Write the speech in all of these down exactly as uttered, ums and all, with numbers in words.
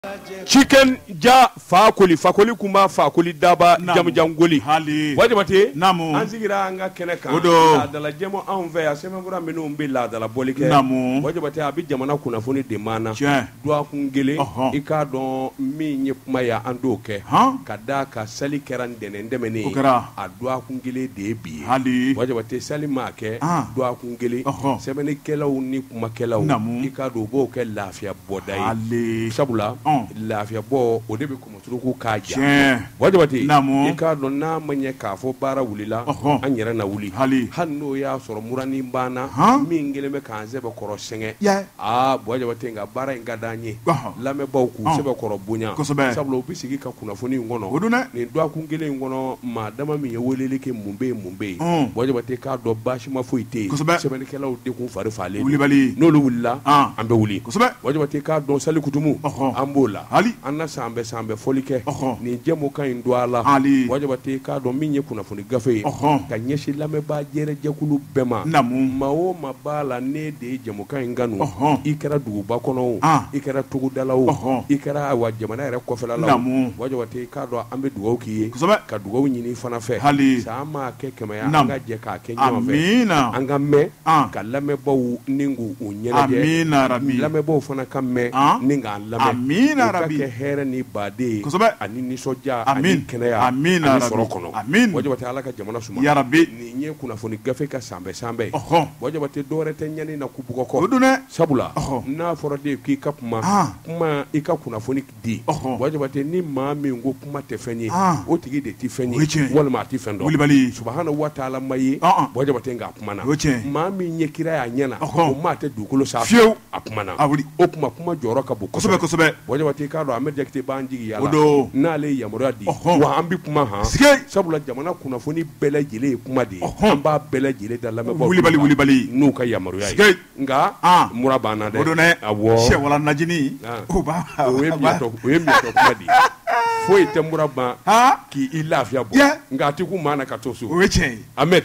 Chicken ja fakoli fakoli kuma fakoli daba jamu jangoli wajibate namu anzigira anga kene kan la dala jemo an fe ya sema bura minu mbi la dala bolike namu wajibate abi jamana kuna funi de mana do akungele ika don mi nye kuma ya andoke kada ka sali keran dene ndemene a do akungele de bi wajibate sali make do akungele semene kelaw ni kuma kelaw ika do bo ke lafia bodai sabula lafiya bo o de be ko muturuku kaja wajibati e ka don na manye ka fo bara wulila an yere na wuli hanno ya soro murani bana min ngele me kan zebe koro senge ah wajibati nga bara nga danye lame bawku sebe koro bunya sablo bi sigi ka kuna foni ngono ni do ku ngele ngono ma dama mi yewelele ke mumbe mumbe wajibati ka do bashi ma foite sebe ne kala o de ku fari fale no lu wulila ambe wuli wajibati ka don sali kutumu ambola anna sambe sambe folike ni jemo kan ndwala wajibati ka do minye kuna funi gafe ka nyeshi lame ba jere jakulu bema mawo mabala ne de jemo kan nganu ikara dugu ba kono ikara tugu dalawo ikara wa jamana re kofela lawo wajibati ka do ambe dugo kiye ka dugo nyini fana fe sama ke kema ya anga je ka kenyo fe anga me ka lame bawu ningu unyele de lame bawu fana kamme ninga lame amina rabbi ke here ni bade ani ni soja ani kenaya ani soro kono wajibati ala ka jamana suma ya rabbi ni nye kuna foni gafe ka sambe sambe wajibati dore te nyani na kubugo ko sabula na forade ki kapma kuma ika kuna foni di wajibati ni mami ngo kuma te fenyi o tigi de ti fenyi wala ma ti fendo subhanahu wa ta'ala mayi wajibati nga kuma na mami nye kira ya nyana o ma te dukulo sa akuma na o kuma kuma joro ka bu kosobe kosobe wajibati ka do amed jakte banji yala nale yamuradi wa ambi kuma ha sabula jamana kuna foni bele jile kuma di amba bele jile da lame ba wuli bali wuli bali nu ka yamaru yayi nga murabana de awo she wala najini o ba o yemi to o yemi to kuma di foi te muraba ki ilafia bo nga ti kuma na katoso o wechen amed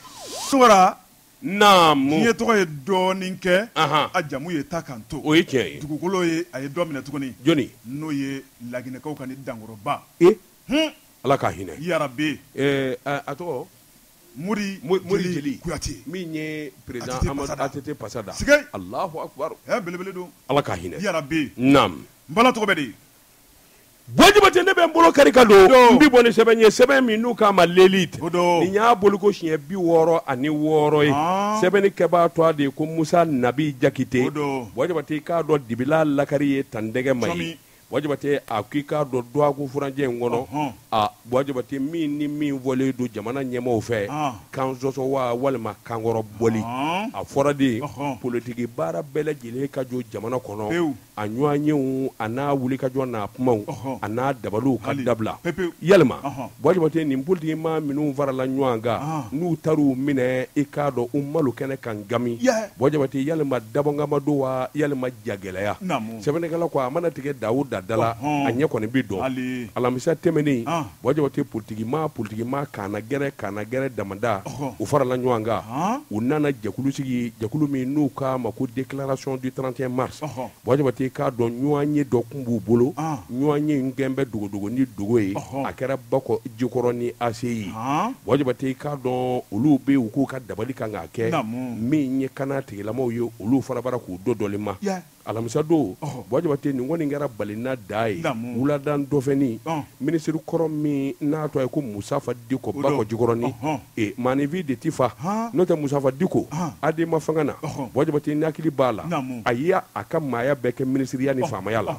sura Namu ni to ye doni nke a jamu ye takanto o yake dugukolo ye ay do mina tuguni joni no ye lagine ko kan dangoroba eh hm ala ka hine ya rabbi eh ato muri muri jeli kuyati minye president Amadou Atete Pasada Allahu akbar eh belebele do ala ka hine ya rabbi nam mbala to bedi wajibati ne be mbolo karika do mbi boni sebenye seben minu ka ma lelit ni nya boluko shie bi woro ani woro e sebeni keba to ade ko Musa Nabi Jakite wajibati ka do dibila lakari tandege mai wajibati akika do do ko furanje ngono a wajibati min ni min vole do jamana nyemo fe kan zoso wa walma kangoro boli a forade politique bara bele jile ka jo jamana kono anyoanyewu ana wuli ka jo na pumau ana dabalu ka dabla yelma wajibati ni politique ma minu varala nyoanga nu taru mine ikado ummalu kene kan gami wajibati yelma dabonga maduwa yelma jageleya sebene kala ko amana tige Dawuda dala anye ko ne bido alamisa temeni wajibati politique ma politique ma kana gere kana gere damanda u farala nyoanga u nana jakulu sigi jakulu mi nu ka mako déclaration du trente et un mars wajibati ka do nyoanye do kumbu bolo nyoanye ngembe dugo dugo ni dugo yi akera bako jikoro ni aseyi wajibati ka do ulu be uku ka dabali kan ake mi nye kana tigilamo yo ulu farabara ku do dolima alamisa do wajibati ni ngoni ngara balina dai wula dan dofeni ministre korom mi na to ko Musafa Diko bako jigoroni e manivi de tifa nota Musafa Diko ade mafangana wajibati nakili bala aya akamaya beke ministre yani fama yala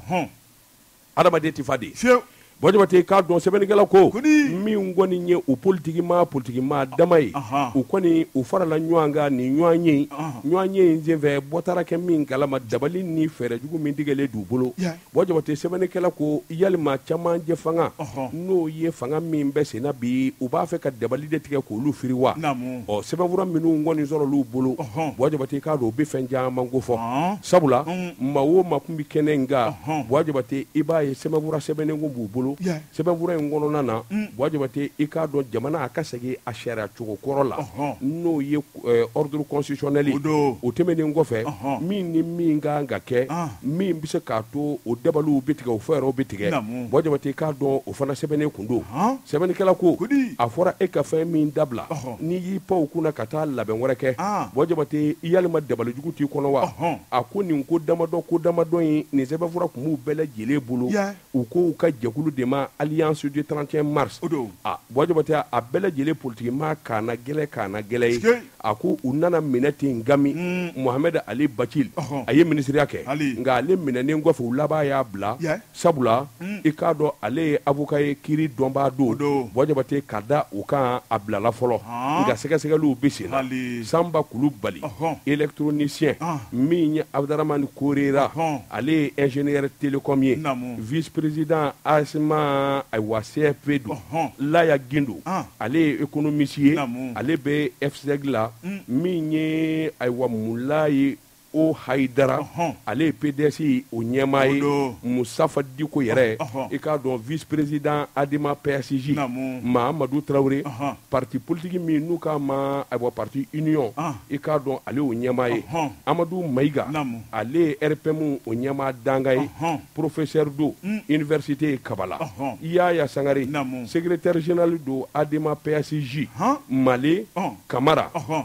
adama de tifa de wajibati ka don sebenigala ko mi ngoni nye u politique ma politique ma damai u koni u farala nyuanga ni nyuanye nyuanye nzeve botara ke min kala ma dabali ni fere jugu min digele du bolo wajibati sebenigala ko yalma chama je fanga no ye fanga min be sena bi u ba fe ka dabali de tige ko lu firiwa o sebewura minu ngoni zoro lu bolo wajibati ka do be fenja mango fo sabula mawo makumbi kenenga wajibati iba ye sebewura sebenengo bu bolo bolo sɛbɛnfura in kɔnɔna na Bojabate i k'a dɔn jamana a ka segin a sariya cogo kɔrɔ la n'o ye ordre constitutionnel o tɛmɛnen kɔfɛ min ni min kan ka kɛ min bɛ se k'a to o dabaliw bɛ tigɛ o fɛɛrɛw bɛ tigɛ Bojabate i k'a dɔn o fana sɛbɛnnen kun don sɛbɛnnikɛla ko a fɔra e ka fɛn min dabila n'i y'i pan o kunna ka taa labɛn wɛrɛ kɛ Bojabate i yalima dabalijugu t'i kɔnɔ wa a ko nin ko damadɔ ko damadɔ in nin sɛbɛnfura kun b'u bɛɛ lajɛlen bolo u ko u ka jɛkulu de ma alliance du trente et un mars a Bojabate a bɛɛ lajɛlen politique maa kaana gɛlɛ kaana gɛlɛ ye a ko u nana minɛ ten gami Mohamed Ali Bacil a ye ministeriya kɛ nka ale minɛnen kɔfɛ u laban y'a bila sabula i k'a dɔn ale ye avocat ye kiiri dɔnbaa don Bojabate ka da u kan a bilala fɔlɔ nka sɛgɛsɛgɛliw bɛ sen na Samba Kulubali électronicien min ye Abdraman Korera ale ye ingénieur télécom ye vice président Asma ayiwa C F P don Laya Gindo ale ye économiste ye ale bɛ F S E G la min ye ayiwa Mulayi o Haidara ale ye P D S o ɲɛmaa ye Musafa Diko yɛrɛ i k'a dɔn vice président Adima P S J Mahamadou Traoré parti politique min n'u k'a ma ayiwa parti union i k'a dɔn ale y'o ɲɛmaa ye Amadou Maïga ale ye R P M o ɲɛmaa danga ye professeur do université Kabala Yaya Sangare secrétaire général do Adima P S J Malé Kamara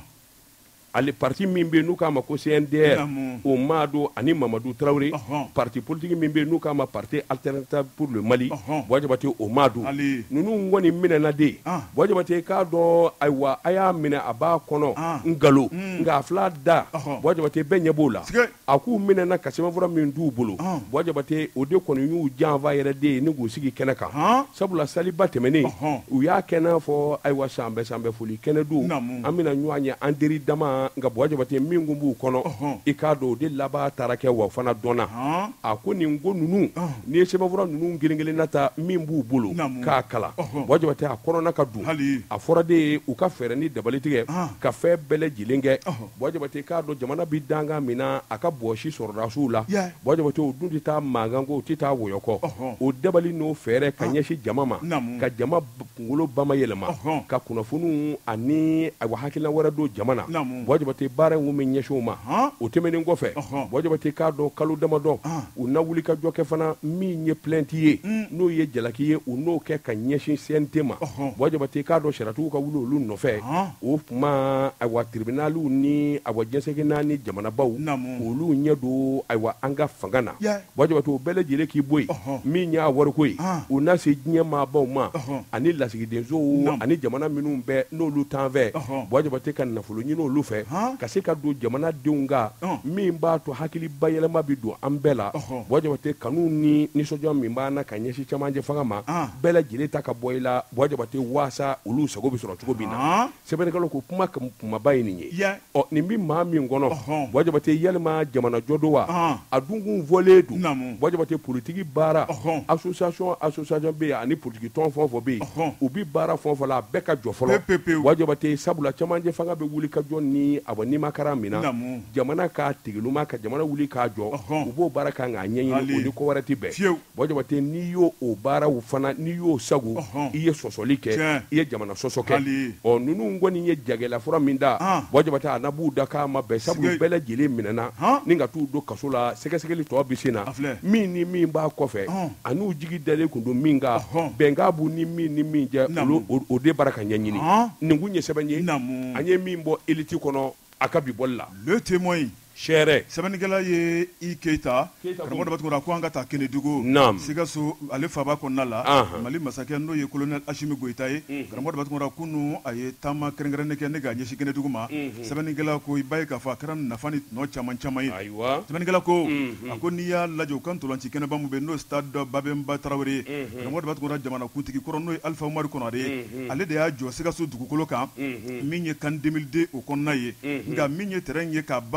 ale parti min bɛ n'u k'a ma ko C N D R o Mado ani Mamadou Traoré parti politique min bɛ n'u k'a ma parti alternative pour le Mali Bojabate o Mado ninnu kɔni minɛna de Bojabate k'a dɔn ayiwa a y'a minɛ a b'a kɔnɔ ngalon nka a fila da Bojabate bɛɛ ɲɛ b'o la a k'u minɛna ka sɛbɛnfura min d'u bolo Bojabate o de kɔni y'u janfa yɛrɛ de ye ni k'u sigi kɛnɛ kan sabula saliba tɛmɛnen u y'a kɛ n'a fɔ ayiwa san bɛɛ san bɛɛ foli kɛnɛ don an bɛna ɲɔgɔn ye an teri dama nka Bojabate min kun b'u kɔnɔ i k'a dɔn o de laban taara kɛ wa fana dɔnna a ko nin ko ninnu n'i ye sɛbɛnfura ninnu kelen kelen na ta min b'u bolo k'a kala Bojabate a kɔnɔna ka dun a fɔra de ye u ka fɛɛrɛ ni dabali tigɛ ka fɛn bɛɛ lajɛlen kɛ Bojabate k'a dɔn jamana bi dangan min na a ka bɔsi sɔrɔdasiw la Bojabate o dun tɛ taa mankan kɔ o tɛ taa wɔyɔ o dabali n'o fɛɛrɛ ka ɲɛsin jama ma ka jama kunkolo bamayɛlɛma ka kunnafoniw ani ayiwa hakilina wɛrɛ don jama na Bojabate baara in min ɲɛsinw ma o tɛmɛnen kɔfɛ Bojabate k'a dɔn kalo damadɔ u na wuli ka jɔ kɛ fana min ye plainte ye n'o ye jalaki ye u n'o kɛ ka ɲɛsin C N T ma Bojabate k'a dɔn sariyatigiw ka wuli olu nɔfɛ o tuma ayiwa tribunaliw ni ayiwa jɛnsɛgina ni jamanabaw olu ɲɛ don ayiwa an ka fanga na Bojabate o bɛɛ lajɛlen k'i bɔ yen min y'a wariko ye u na se diɲɛ maabaw ma ani lasigidensow ani jamana minnu bɛ n'olu t'an fɛ Bojabate ka nafolo ɲini olu fɛ ka se ka don jamanadenw ka min b'a to hakili bayɛlɛma bi don an bɛɛ la Bojabate kanu ni nisɔndiya min b'an na ka ɲɛsin camancɛ fanga ma bɛɛ lajɛlen ta ka bɔ i la Bojabate waasa olu sago bɛ sɔrɔ cogo min na sɛbɛnnikɛlaw ko kuma kumaba ye nin ye ɔ nin bɛ maa min kɔnɔ Bojabate yalima jamana jɔ don wa a dun kun fɔlen don Bojabate politiki baara association association bɛ yen ani politiki tɔn fɛn o fɛn bɛ yen u bɛ baara fɛn o fɛn la a bɛɛ ka jɔ fɔlɔ Bojabate sabula camancɛ fanga bɛ wuli ka jɔ ni a ni makara min na jamana ka tigiluma ka jamana wuli k'a jɔ u b'o baara kan k'a ɲɛɲini o ni ko wɛrɛ tɛ bɛn Bojabate n'i y'o o baaraw fana n'i y'o sago i ye sɔsɔli kɛ i ye jamana sɔsɔ kɛ ɔ ninnu kɔni ye jagɛlafura min da Bojabate a na b'u da k'a ma bɛn sabu bɛɛ lajɛlen minɛna ni ka t'u don kaso la sɛgɛsɛgɛli tɔ bɛ sen na min ni min b'a kɔfɛ a n'u jigi dalen kun don min kan bɛnkan b'u ni min ni min cɛ o de baara ka ɲɛɲini nin kun ye sɛbɛn ye an ye min bɔ élite kɔnɔ a ka bi bɔli la le témoin sɛrɛ sɛbɛnnikɛla ye i Keita karamɔgɔ dɔ b'a tugura ko an ka taa Kenedugu Sikaso ale faba kɔnɔna la Mali masakɛ n'o ye colonel Asimi Goyita ye karamɔgɔ dɔ b'a tugura kunu a ye taama kɛrɛnkɛrɛnnen kɛ ne ka ɲɛsin Kenedugu ma sɛbɛnnikɛla ko i b'a ye k'a fɔ a kɛra nafa ni tɔnɔ caman caman ye sɛbɛnnikɛla ko a ko n'i y'a lajɛ u ka ntolanci kɛnɛba min bɛ n'o ye stade Babemba Traoré ye karamɔgɔ dɔ b'a tugura jamana kuntigi kɔrɔ n'o ye Alpha Umaru Konare ye ale de y'a jɔ Sikaso dugukolo kan min ye CAN deux mille deux o kɔnɔna ye nka min ye terrain ye k'a bamayɛlɛma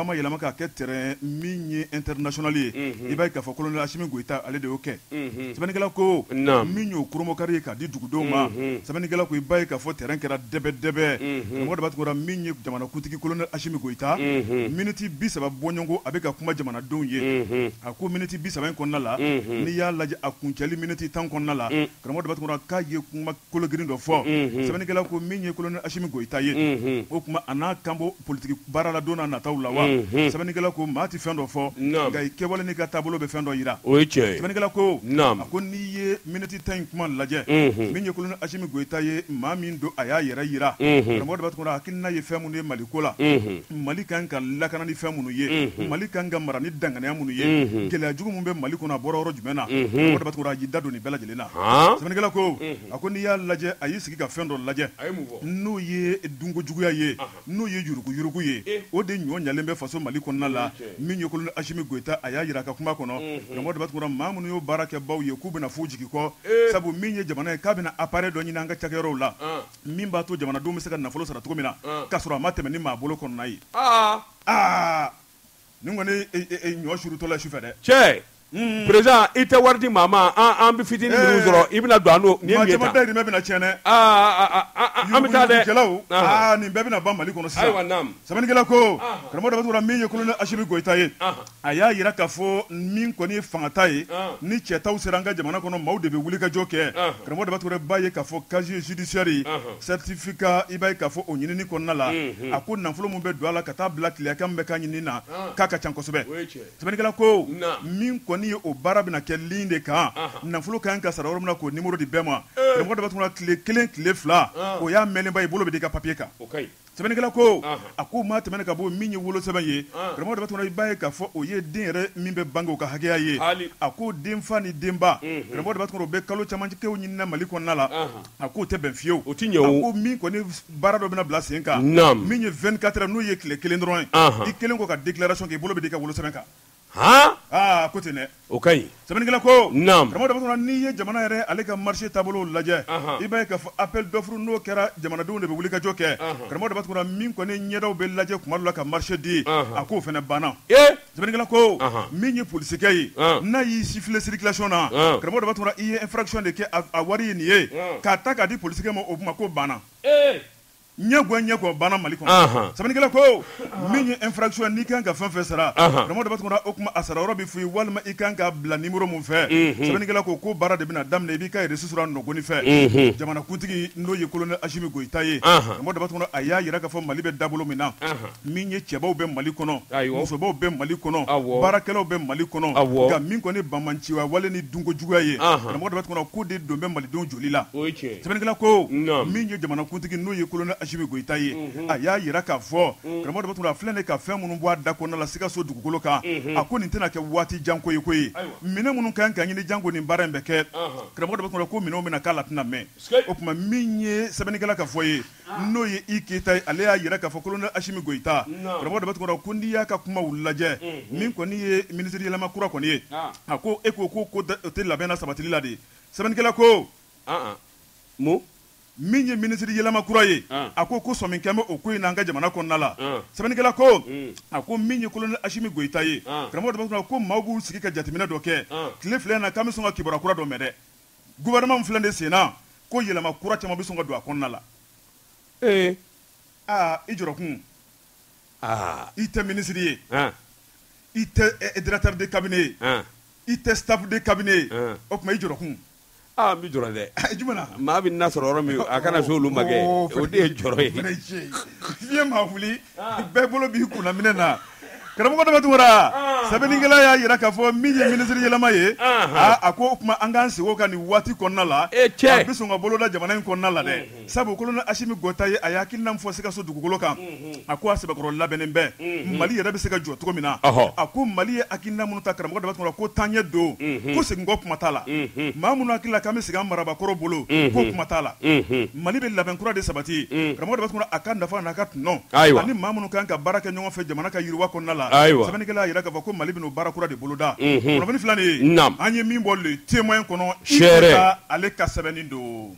ka kɛ terrain min ye international ye i b'a ye k'a fɔ colonel Asimi Goïta ale de y'o kɛ sɛbɛnnikɛla ko min y'o koromokari ye k'a di dugudenw ma sɛbɛnnikɛla ko i b'a ye k'a fɔ terrain kɛra dɛbɛ-dɛbɛ karamɔgɔ de b'a tɔgɔ min ye jamanakuntigi colonel Asimi Goïta miniti bi saba bɔɲɔgɔnko a bɛ ka kuma jamanadenw ye a ko miniti bi saba in kɔnɔna la n'i y'a lajɛ a kuncɛli miniti tan kɔnɔna la karamɔgɔ de b'a tɔgɔ k'a ye kuma kologirin dɔ fɔ sɛbɛnnikɛla ko min ye colonel Asimi Goïta ye o kuma a n'a kan bɔ politiki baara la don n'a nataw la wa sɛbɛnnikɛla ko maa tɛ fɛn dɔ fɔ nka i kɛwale n'i ka taabolo bɛ fɛn dɔ yira sɛbɛnnikɛla ko a ko n'i ye miniti tan in kuma lajɛ min ye colonel Asimi Goïta ye maa min don a y'a yɛrɛ yira karamɔgɔ de b'a tɔgɔ hakilina ye fɛn minnu ye Mali ko la Mali kan ka lakana ni fɛn minnu ye Mali kan ka mara ni danganiya minnu ye gɛlɛya jugu min bɛ Mali kɔnɔ a bɔra yɔrɔ jumɛn na karamɔgɔ de b'a tɔgɔ a y'i da don nin bɛɛ lajɛlen na sɛbɛnnikɛla ko a ko n'i y'a lajɛ a y'i sigi ka fɛn dɔ lajɛ n'o ye dunkojuguya ye n'o ye yuruguyurugu ye o de ɲɔ ɲalen bɛ faso Mali kɔnɔna la min ye colonel Asimi Goïta a y'a yira a ka kuma kɔnɔ karamɔgɔ de b'a tɔgɔ maa minnu y'o baara kɛ baw ye k'u bɛna f'u jigi kɔ sabu min ye jamana ye k'a bɛna appareil dɔ ɲini an ka cakɛyɔrɔw la min b'a to jamanadenw bɛ se ka nafolo sara cogo min na k'a sɔrɔ a ma tɛmɛ ni maa bolo kɔnɔna ye aa nin kɔni ɲɔ surutɔ la sufɛ dɛ cɛ président i tɛ wari di maa ma an bɛ fitinin minnu sɔrɔ i bɛna don an n'o nin ye min ye tan maa caman dayirimɛ bɛna tiɲɛ dɛ an bɛ taa dɛ yuruguyurugukɛlaw aa nin bɛɛ bɛna ban Mali kɔnɔ sisan sɛbɛnnikɛla ko karamɔgɔ de b'a tɔgɔ min ye colonel Asimi Goïta ye a y'a yira k'a fɔ min kɔni ye fangata ye ni cɛtaw sera an ka jamana kɔnɔ maaw de bɛ wulikajɔ kɛ karamɔgɔ de b'a tɔgɔ b'a ye k'a fɔ casier judiciaire certificat i b'a ye k'a fɔ o ɲinini kɔnɔna la a ko nafolo min bɛ don a la ka taa bila tile kan bɛ k'a ɲini na k'a ka ca kosɛbɛ sɛbɛnnikɛla ko min kɔni ye o baara bɛna kɛ ligne de kan nafolo kan ka sara yɔrɔ min na k'o numéro di bɛɛ ma karamɔgɔ de b'a tɔgɔ tile kelen tile fila o y'a mɛnnenba i bolo bɛ di ka papier kan sɛbɛnnikɛla ko a ko maa tɛmɛnen ka bɔ min ye wolo sɛbɛn ye karamɔgɔ de b'a tɔgɔ i b'a ye k'a fɔ o ye den yɛrɛ min bɛ bange o ka hakɛya ye a ko denfa ni denba karamɔgɔ de b'a tɔgɔ o bɛ kalo camancɛw ɲinina Mali kɔnɔna la a k'o tɛ bɛn fiyewu o tɛ ɲɛ o a ko min kɔni baara dɔ bɛna bila sen kan min ye vingt-quatre heures n'o ye tile kelen dɔrɔn ye i kelen ko ka déclaration kɛ i bolo bɛ di ka wolo sɛbɛn kan aa ko ten dɛ o ka ɲi sɛbɛnnikɛla ko karamɔgɔ de b'a tɔgɔ n'i ye jamana yɛrɛ ale ka marché taabolo lajɛ i b'a ye k'a fɔ appel d'offre n'o kɛra jamanadenw de bɛ wulikajɔ kɛ karamɔgɔ de b'a tɔgɔ min kɔni ɲɛdaw bɛ lajɛ kuma dɔ la ka marché di a k'o fana banna sɛbɛnnikɛla ko min ye polisikɛ ye n'a y'i siffler circulation na karamɔgɔ de b'a tɔgɔ i ye infraction de kɛ a wari ye nin ye k'a ta k'a di polisikɛ ma o kuma k'o banna ɲɛgɔ ɲɛgɔ banna Mali kɔnɔ sɛbɛnnikɛla ko min ye infraction n'i kan ka fɛn fɛn sara karamɔgɔ de b'a tɔgɔ o kuma a sara yɔrɔ bɛ f'i ye walima i kan ka bila numéro mun fɛ sɛbɛnnikɛla ko ko baara de bɛna daminɛ i b'i ka reçu sɔrɔ nɔgɔnni fɛ jamanakuntigi n'o ye colonel Asimi Goïta ye karamɔgɔ de b'a tɔgɔ a y'a yira k'a fɔ Mali bɛ dabolo min na min ye cɛbaw bɛ Mali kɔnɔ musobaw bɛ Mali kɔnɔ baarakɛlaw bɛ Mali kɔnɔ nka min kɔni banbanciya wale ni dunkojuguya ye karamɔgɔ de b'a tɔgɔ ko de don bɛ malidenw joli la sɛbɛnnikɛla ko min ye jamanakuntigi n'o ye colonel Asimi Goïta ye a y'a yira k'a fɔ karamɔgɔ de b'a tɔgɔ a filɛ nin ka fɛn minnu bɔ a da kɔnɔna la Sikaso dugukolo kan a ko nin tɛna kɛ waati janko ye koyi minɛn minnu kan ka ɲini janko nin baara in bɛ kɛ karamɔgɔ de b'a tɔgɔ ko minɛnw bɛna k'a la tɛna mɛn o tuma min ye sɛbɛnnikɛla ka fɔ ye n'o ye i Keyita ye ale y'a yira k'a fɔ colonel Asimi Goïta karamɔgɔ de b'a tɔgɔ ko n'i y'a ka kumaw lajɛ min kɔni ye ministre yɛlɛma kura kɔni ye a ko e ko ko ko tɛ labɛn na sabatili la de sɛbɛnnikɛla ko mun min ye ministre yɛlɛma kura ye a ko ko sɔmin kɛmɛ o ko in n'an ka jamana kɔnɔna la sɛbɛnnikɛla ko a ko min ye colonel Asimi Goïta ye karamɔgɔ de b'a tɔgɔ ko maaw b'u sigi ka jateminɛ dɔ kɛ tile filɛ na k'an bɛ sɔn ka kibaruya kura dɔ mɛn dɛ gouvernement filɛ de sen na ko yɛlɛma kura caman bɛ sɔn ka don a kɔnɔna la ee aa i jɔrɔkun aa i tɛ ministre ye i tɛ directeur de cabinet ye i tɛ staff de cabinet ye o tuma i jɔrɔkun aa n bɛ jɔrɔ dɛ jumɛn maa bɛ na sɔrɔ yɔrɔ min a kana se olu ma kɛ o de ye jɔrɔ ye fiɲɛ maa wuli bɛɛ bolo b'i kunna minɛ na karamɔgɔ de b'a tɔgɔ sɛbɛnnikɛla y'a yira k'a fɔ min ye ministre yɛlɛma ye a ko o tuma an k'an sigi o kan nin waati kɔnɔna la a bɛ sɔn ka boloda jamana in kɔnɔna la dɛ sabu colonel Asimi Goïta ye a y'a hakilina min fɔ Sikaso dugukolo kan a ko a sɛbɛkɔrɔ labɛnnen bɛ Mali yɛrɛ bɛ se ka jɔ cogo min na a ko Mali ye hakilina minnu ta karamɔgɔ de b'a tɔgɔ ko taaɲɛ don ko seginkɔ kuma t'a la maa minnu hakili la k'an bɛ segin an marabakɔrɔ bolo k'o kuma t'a la Mali bɛ labɛn kura de sabati karamɔgɔ de b'a tɔgɔ a ka nafa n'a ka tɔnɔ ani maa minnu kan ka baara kɛ ɲɔgɔn fɛ jamana ka yiriwa kɔnɔna la sɛbɛnnikɛla y'a yira k'a fɔ ko Mali bɛ n'o baara kura de boloda kunnafoni filanan ye an ye min bɔ le témoin kɔnɔ Keyita ale ka sɛbɛnni don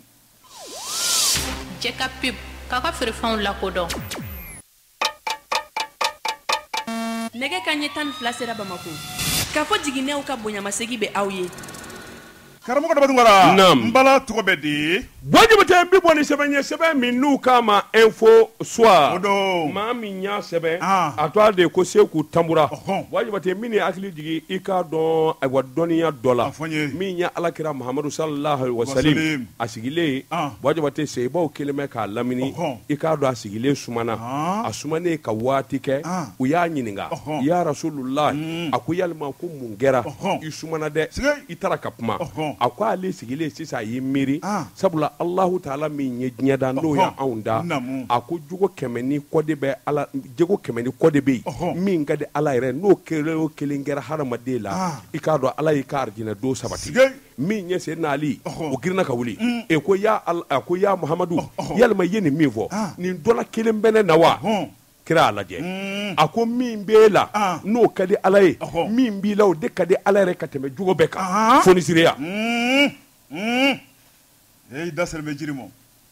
jɛ ka pep k'a ka feerefɛnw lakodɔn nɛgɛ ka ɲɛ tan ni fila sera Bamako k'a fɔ jiginɛw ka bonyamasegi bɛ aw ye. Karamɔgɔ Dabatungara, Naam. Mbala tɔgɔ bɛ di. Wajibate bi bɔ ni sɛbɛn ye sɛbɛn min n'u k'a ma info soir. O don. Maa min y'a sɛbɛn Ah. a tɔgɔ de ko Seku Tambura. Ɔhɔn. Wajibate min ye hakili jigin i k'a dɔn ayiwa dɔnniya dɔ la A fɔ n ye. min ye Alakira Muhamadu sallallahu alaihi wa Wasalim. sallam a sigilen Ah. wajibate seyibaw kelen bɛ k'a lamini Ɔhɔn. i k'a dɔn a sigilen sumana Ah. a sumanen ka waati kɛ Ah. u y'a ɲininka Ɔhɔn. ya Rasulullah a ko yalima ko mun kɛra Ɔhɔn. i sumana dɛ Siga. i taara ka kuma Ɔhɔn. a ko ale sigilen sisan a y'i miiri Ah. sabula Allahu Taala min ye diɲɛ da n'o Ɔhɔn. y'anw da Naamu. a ko jogo kɛmɛ ni kɔ de bɛ Ala jogo kɛmɛ ni kɔ de bɛ Ɔhɔn. yen min ka di Ala yɛrɛ n'o kelen o kelen kɛra hadamaden la Ah. i k'a dɔn Ala y'i ka arijinɛ don sabati Siga. min ɲɛ sen n'ali Ɔhɔn. o girinna ka wuli e ko ya Al- a ko ya Muhamadu Ɔhɔn. yalima i ye nin min fɔ Ah. nin dɔ la kelen bɛ ne na wa Ɔhɔn. kira a lajɛ Mm. a ko min b'e la Ah. n'o ka di Ala ye Ɔhɔn. min b'i la o de ka di Ala yɛrɛ ka tɛmɛ jogo bɛɛ kan Ah. fonisiriya Mm. Mm. Ee da sɛbɛn bɛ jiri mɔ.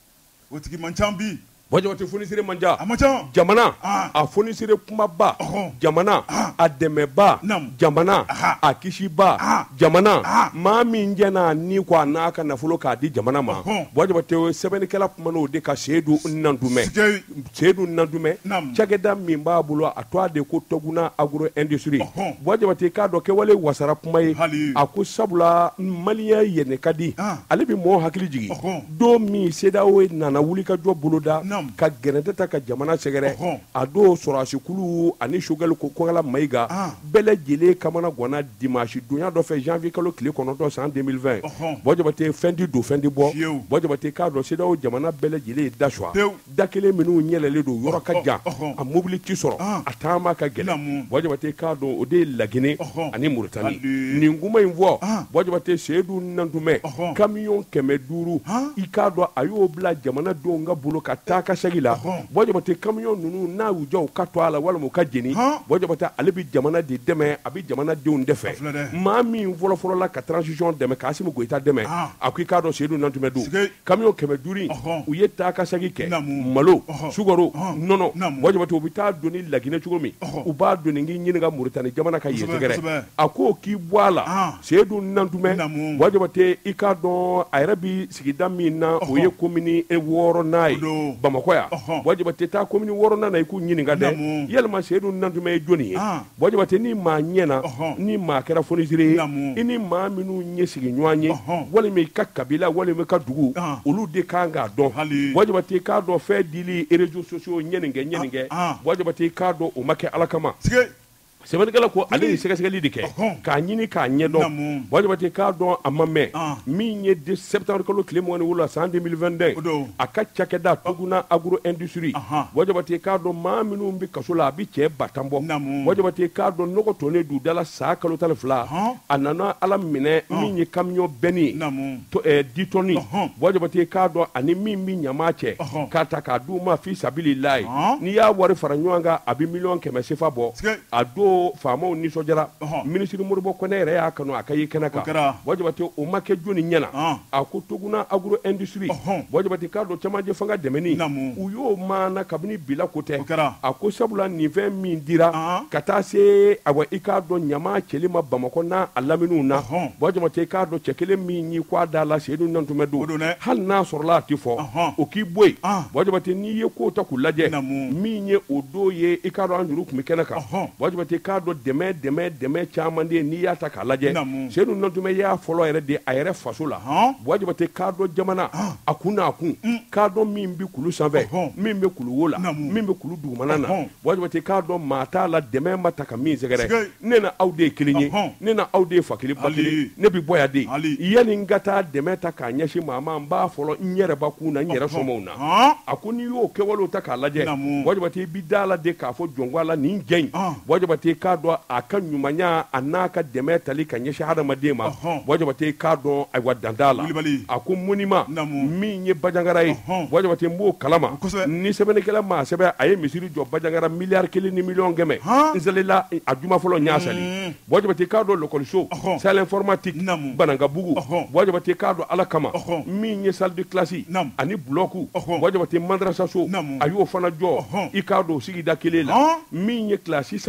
O tigi man ca bi. wajibate fonisire man ca A man ca. jamana Ah. a fonisire kumaba Ɔhɔn. jamana Ah. a dɛmɛba Naam. jamana Aha. a kisiba Ah. jamana Ah. maa min jɛna ni ko a n'a ka nafolo k'a di jamana ma Ɔhɔn. wajibate sɛbɛnnikɛla kuman'o de ka seedu nnandumɛ Siga. seedu nnandumɛ Naam. cakɛda min b'a bolo a tɔgɔ de ko tɔguna agro industrie Ɔhɔn. wajibate k'a dɔn kɛwale wasara kuma ye Hali. a ko sabula maliyɛn yɛnɛ ka di Ah. ale bi mɔɔ hakili jigin Ɔhɔn. don min CEDEAO nana wuli ka jɔ boloda Naam. ka gɛrɛntɛ ta ka jamana sɛgɛrɛ Ɔhɔn. a don sɔrɔasikulu ani sogɛli kokala mayiga Ah. bɛɛ lajɛlen kamana gwana dimanche donya dɔ fɛ janvier kalo tile kɔnɔntɔn san deux mille vingt Ɔhɔn. bɔjabate fɛn di don fɛn di bɔ Fiyewu. bɔjabate k'a dɔn CEDEAO jamana bɛɛ lajɛlen ye da suwa Pewu. da kelen minnu yɛlɛlen don yɔrɔ ka jan Ɔhɔn. a mobili ti sɔrɔ Ah. a taama ka gɛlɛn Naamu. bɔjabate k'a dɔn o de ye Laginɛ Ɔhɔn. ani Muritani Hali. nin kuma in fɔ Ah. bɔjabate seyidu nantumɛ Ɔhɔn. kamiyɔn kɛmɛ duuru Ah. i k'a dɔn a y'o bila jamanadenw ka bolo ka taa ka segi la Ɔhɔn. bɔjabate kamiyɔn ninnu n'a y'u jɔ u ka to a la walima u ka jeni Han. bɔjabate ale bi jamana de dɛmɛ a bi jamanadenw de fɛ A filɛ dɛ. maa min fɔlɔfɔlɔ la ka transition dɛmɛ k'Asimu Goyita dɛmɛ Ah. a ko i k'a dɔn seyidu nantumɛ don Sike. kamiyɔn kɛmɛ duuru in Ɔhɔn. u ye taa ka segi kɛ Naamu. malo Ɔhɔn. sukaro Ɔhɔn. nɔnɔ Naamu. bɔjabate u bi taa don ni Laginɛ cogo min Ɔhɔn. u b'a don ni k'i ɲininka Muritani jamana ka Kosɛbɛ, yesɛgɛrɛ kosɛbɛ. a ko k'i bɔ a la Ah. seyidu nantumɛ Naamu. bɔjabate i k'a dɔn a yɛrɛ bi sigida min na o Ɔhɔn. ye komini wɔɔrɔnan ye O don. Bamakɔ yan Ɔhɔn. bɔjabate taa komini wɔɔrɔnan na i k'u ɲininka dɛ Naamu. yalima seyidu nantumɛ ye jɔnni ye Ah. bɔjabate ni maa ɲɛna Ɔhɔn. ni maa kɛra fonisire ye Naamu. i ni maa minnu ɲɛ sigi ɲɔgɔn ye Ɔhɔn. walima i ka kabila walima i ka dugu Ah. olu de kan k'a dɔn Hali. bɔjabate k'a dɔn fɛn dili réseaux sociaux ɲɛ nin kɛ ɲɛ nin kɛ Ah. bɔjabate k'a dɔn o ma kɛ Ala kama Siga. sɛbɛnnikɛla ko ale ye sɛgɛsɛgɛli de kɛ Ɔhɔn. k'a ɲini k'a ɲɛdɔn Naamu. bɔjabate k'a dɔn a ma mɛn Ah. min ye de septembre kalo tile mugan ni wolonwula san deux mille vingt et un O don. a ka cakɛda tuguna agro industrie Ahan. bɔjabate k'a dɔn maa minnu bi kaso la a bi cɛ ba tan bɔ Naamu. bɔjabate k'a dɔn nɔgɔ tonnen du dala saa kalo tan ni fila Ahan. a nana Ala minɛ min ye kamiyɔn bɛnni ye Naamu. to- eh, di tɔnni Ɔhɔn. bɔjabate k'a dɔn ani min bi ɲama cɛ Ɔhɔn. k'a ta k'a d'u ma fi sabililayi Ɔhɔn. n'i y'a wari fara ɲɔgɔn kan a bi miliyɔn kɛmɛ sefa bɔ Siga. a don faamaw nisɔndiyara Ɔhɔn. minisiri Modibo Kɔnɛ yɛrɛ y'a kanu a ka ye kɛnɛ kan O kɛra. bɔjabate o ma kɛ jɔnni ɲɛna Ah. a ko tuguna agro industrie Ɔhɔn. bɔjabate k'a dɔn cɛmancɛ fanga dɛmɛni Naamu. u y'o maana kabini bila ko tɛ O kɛra. a ko sabula nin fɛn min dira Ah. ka taa se awa i k'a dɔn ɲama cɛli ma Bamakɔ n'a a laminiw na Ɔhɔn. bɔjabate k'a dɔn cɛ kelen min y'i kɔ a da la seyidu nantumɛ O don don dɛ. hali n'a sɔrɔla a ti fɔ Ɔhɔn. o k'i bɔ yen Ah. bɔjabate n'i ye kow ta k'u lajɛ Naamu. min ye o don ye i k'a dɔn an juru tun bɛ kɛnɛ kan Ɔhɔn. bɔjabate k'a dɔn dɛmɛ dɛmɛ dɛmɛ caman de ye n'i y'a ta k'a lajɛ Naamu. seyidu nantumɛ y'a fɔlɔ yɛrɛ de a yɛrɛ faso la Ɔhɔn. bɔjabate k'a dɔn jamana a kun n'a kun k'a dɔn min bi kulu sanfɛ Ɔhɔn. min bɛ kulu wo la Naamu. min bɛ kulu dugumana na Ɔhɔn. bɔjabate k'a dɔn maa t'a la dɛmɛ ma ta ka min sɛgɛrɛ Siga. ne na aw de ye kelen ye Ɔhɔn. ne na aw de ye fa kelen ba Hali. kelen ne bi bɔ yan de Hali. yanni n ka taa dɛmɛ ta k'a ɲɛsin maa ma n b'a fɔlɔ n yɛrɛ bakun na n yɛrɛ Ɔhɔn. sɔmɔw na Ah. a ko n'i y'o kɛwalew ta k'a lajɛ Naamu. bɔjabate i bi da la de k'a fɔ jɔn la nin jɛ in Ah. bɔjabate k'a dɔn a ka ɲumanya a n'a ka dɛmɛ tali ka ɲɛsin hadamaden ma Ɔhɔn. bɔjabate k'a dɔn ayiwa dan t'a la Wulibali. a ko monima Naamu. min ye bajangara ye Ɔhɔn. bɔjabate n b'o kalama Kosɛbɛ. ni sɛbɛnnikɛla maa sɛbɛn a ye misiri jɔ bajangara miliyari kelen ni miliyɔn kɛmɛ Han. n selila a juma fɔlɔ n y'a sali Mm. bɔjabate k'a dɔn lɔkɔliso Ɔhɔn. salle informatique Naamu. banankabugu Ɔhɔn. bɔjabate k'a dɔn ala kama Ɔhɔn. min ye salle de classe Naamu. ani bulɔku Ɔhɔn. bɔjabate madrasaso Naamu. a y'o fana jɔ Ɔhɔn. i k'a dɔn sigida kelen la Han. min ye kilasi saba Ɔhɔn.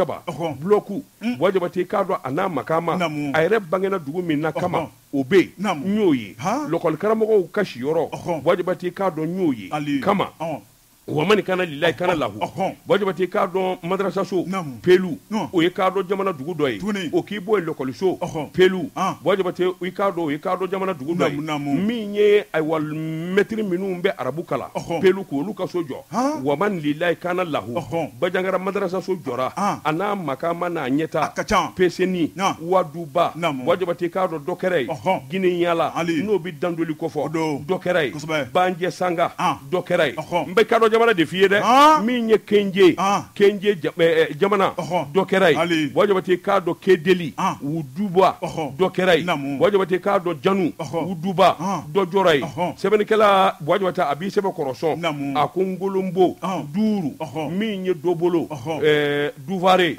bloku wajibati k'a dɔn a n'a makama a yɛrɛ bangena dugu min na kama o bɛ yen n y'o ye lɔkɔli karamɔgɔw ka siyɔrɔ wajibati k'a dɔn n y'o ye kama wamani kana lillahi kana lahu wajibati k'a dɔn madrasaso pelu o ye k'a dɔn jamana dugu dɔ ye o k'i bɔ lɔkɔliso pelu wajibati i k'a dɔn o ye k'a dɔn jamana dugu dɔ ye min ye ayiwa mɛtiri minnu bɛ arabu kalan pelu k'olu ka so jɔ wamani lillahi kana lahu bajangara madrasaso jɔra a n'a makama n'a ɲɛta peseni waduba wajibati k'a dɔn dɔ kɛra ye giniyala n'o bɛ dandoli kɔfɔ dɔ kɛra ye banjɛ sanga dɔ kɛra ye n bɛ k'a dɔn jamana de f'i ye dɛ min ye kenje kenje jamana dɔ kɛra ye wajibati k'a dɔn kedeli wuduba dɔ kɛra ye wajibati k'a dɔn janu wuduba dɔ jɔra ye sɛbɛnnikɛla wajibati a b'i sɛbɛn kɔrɔsɔn a ko ngolonbo duuru min ye dɔ bolo duvare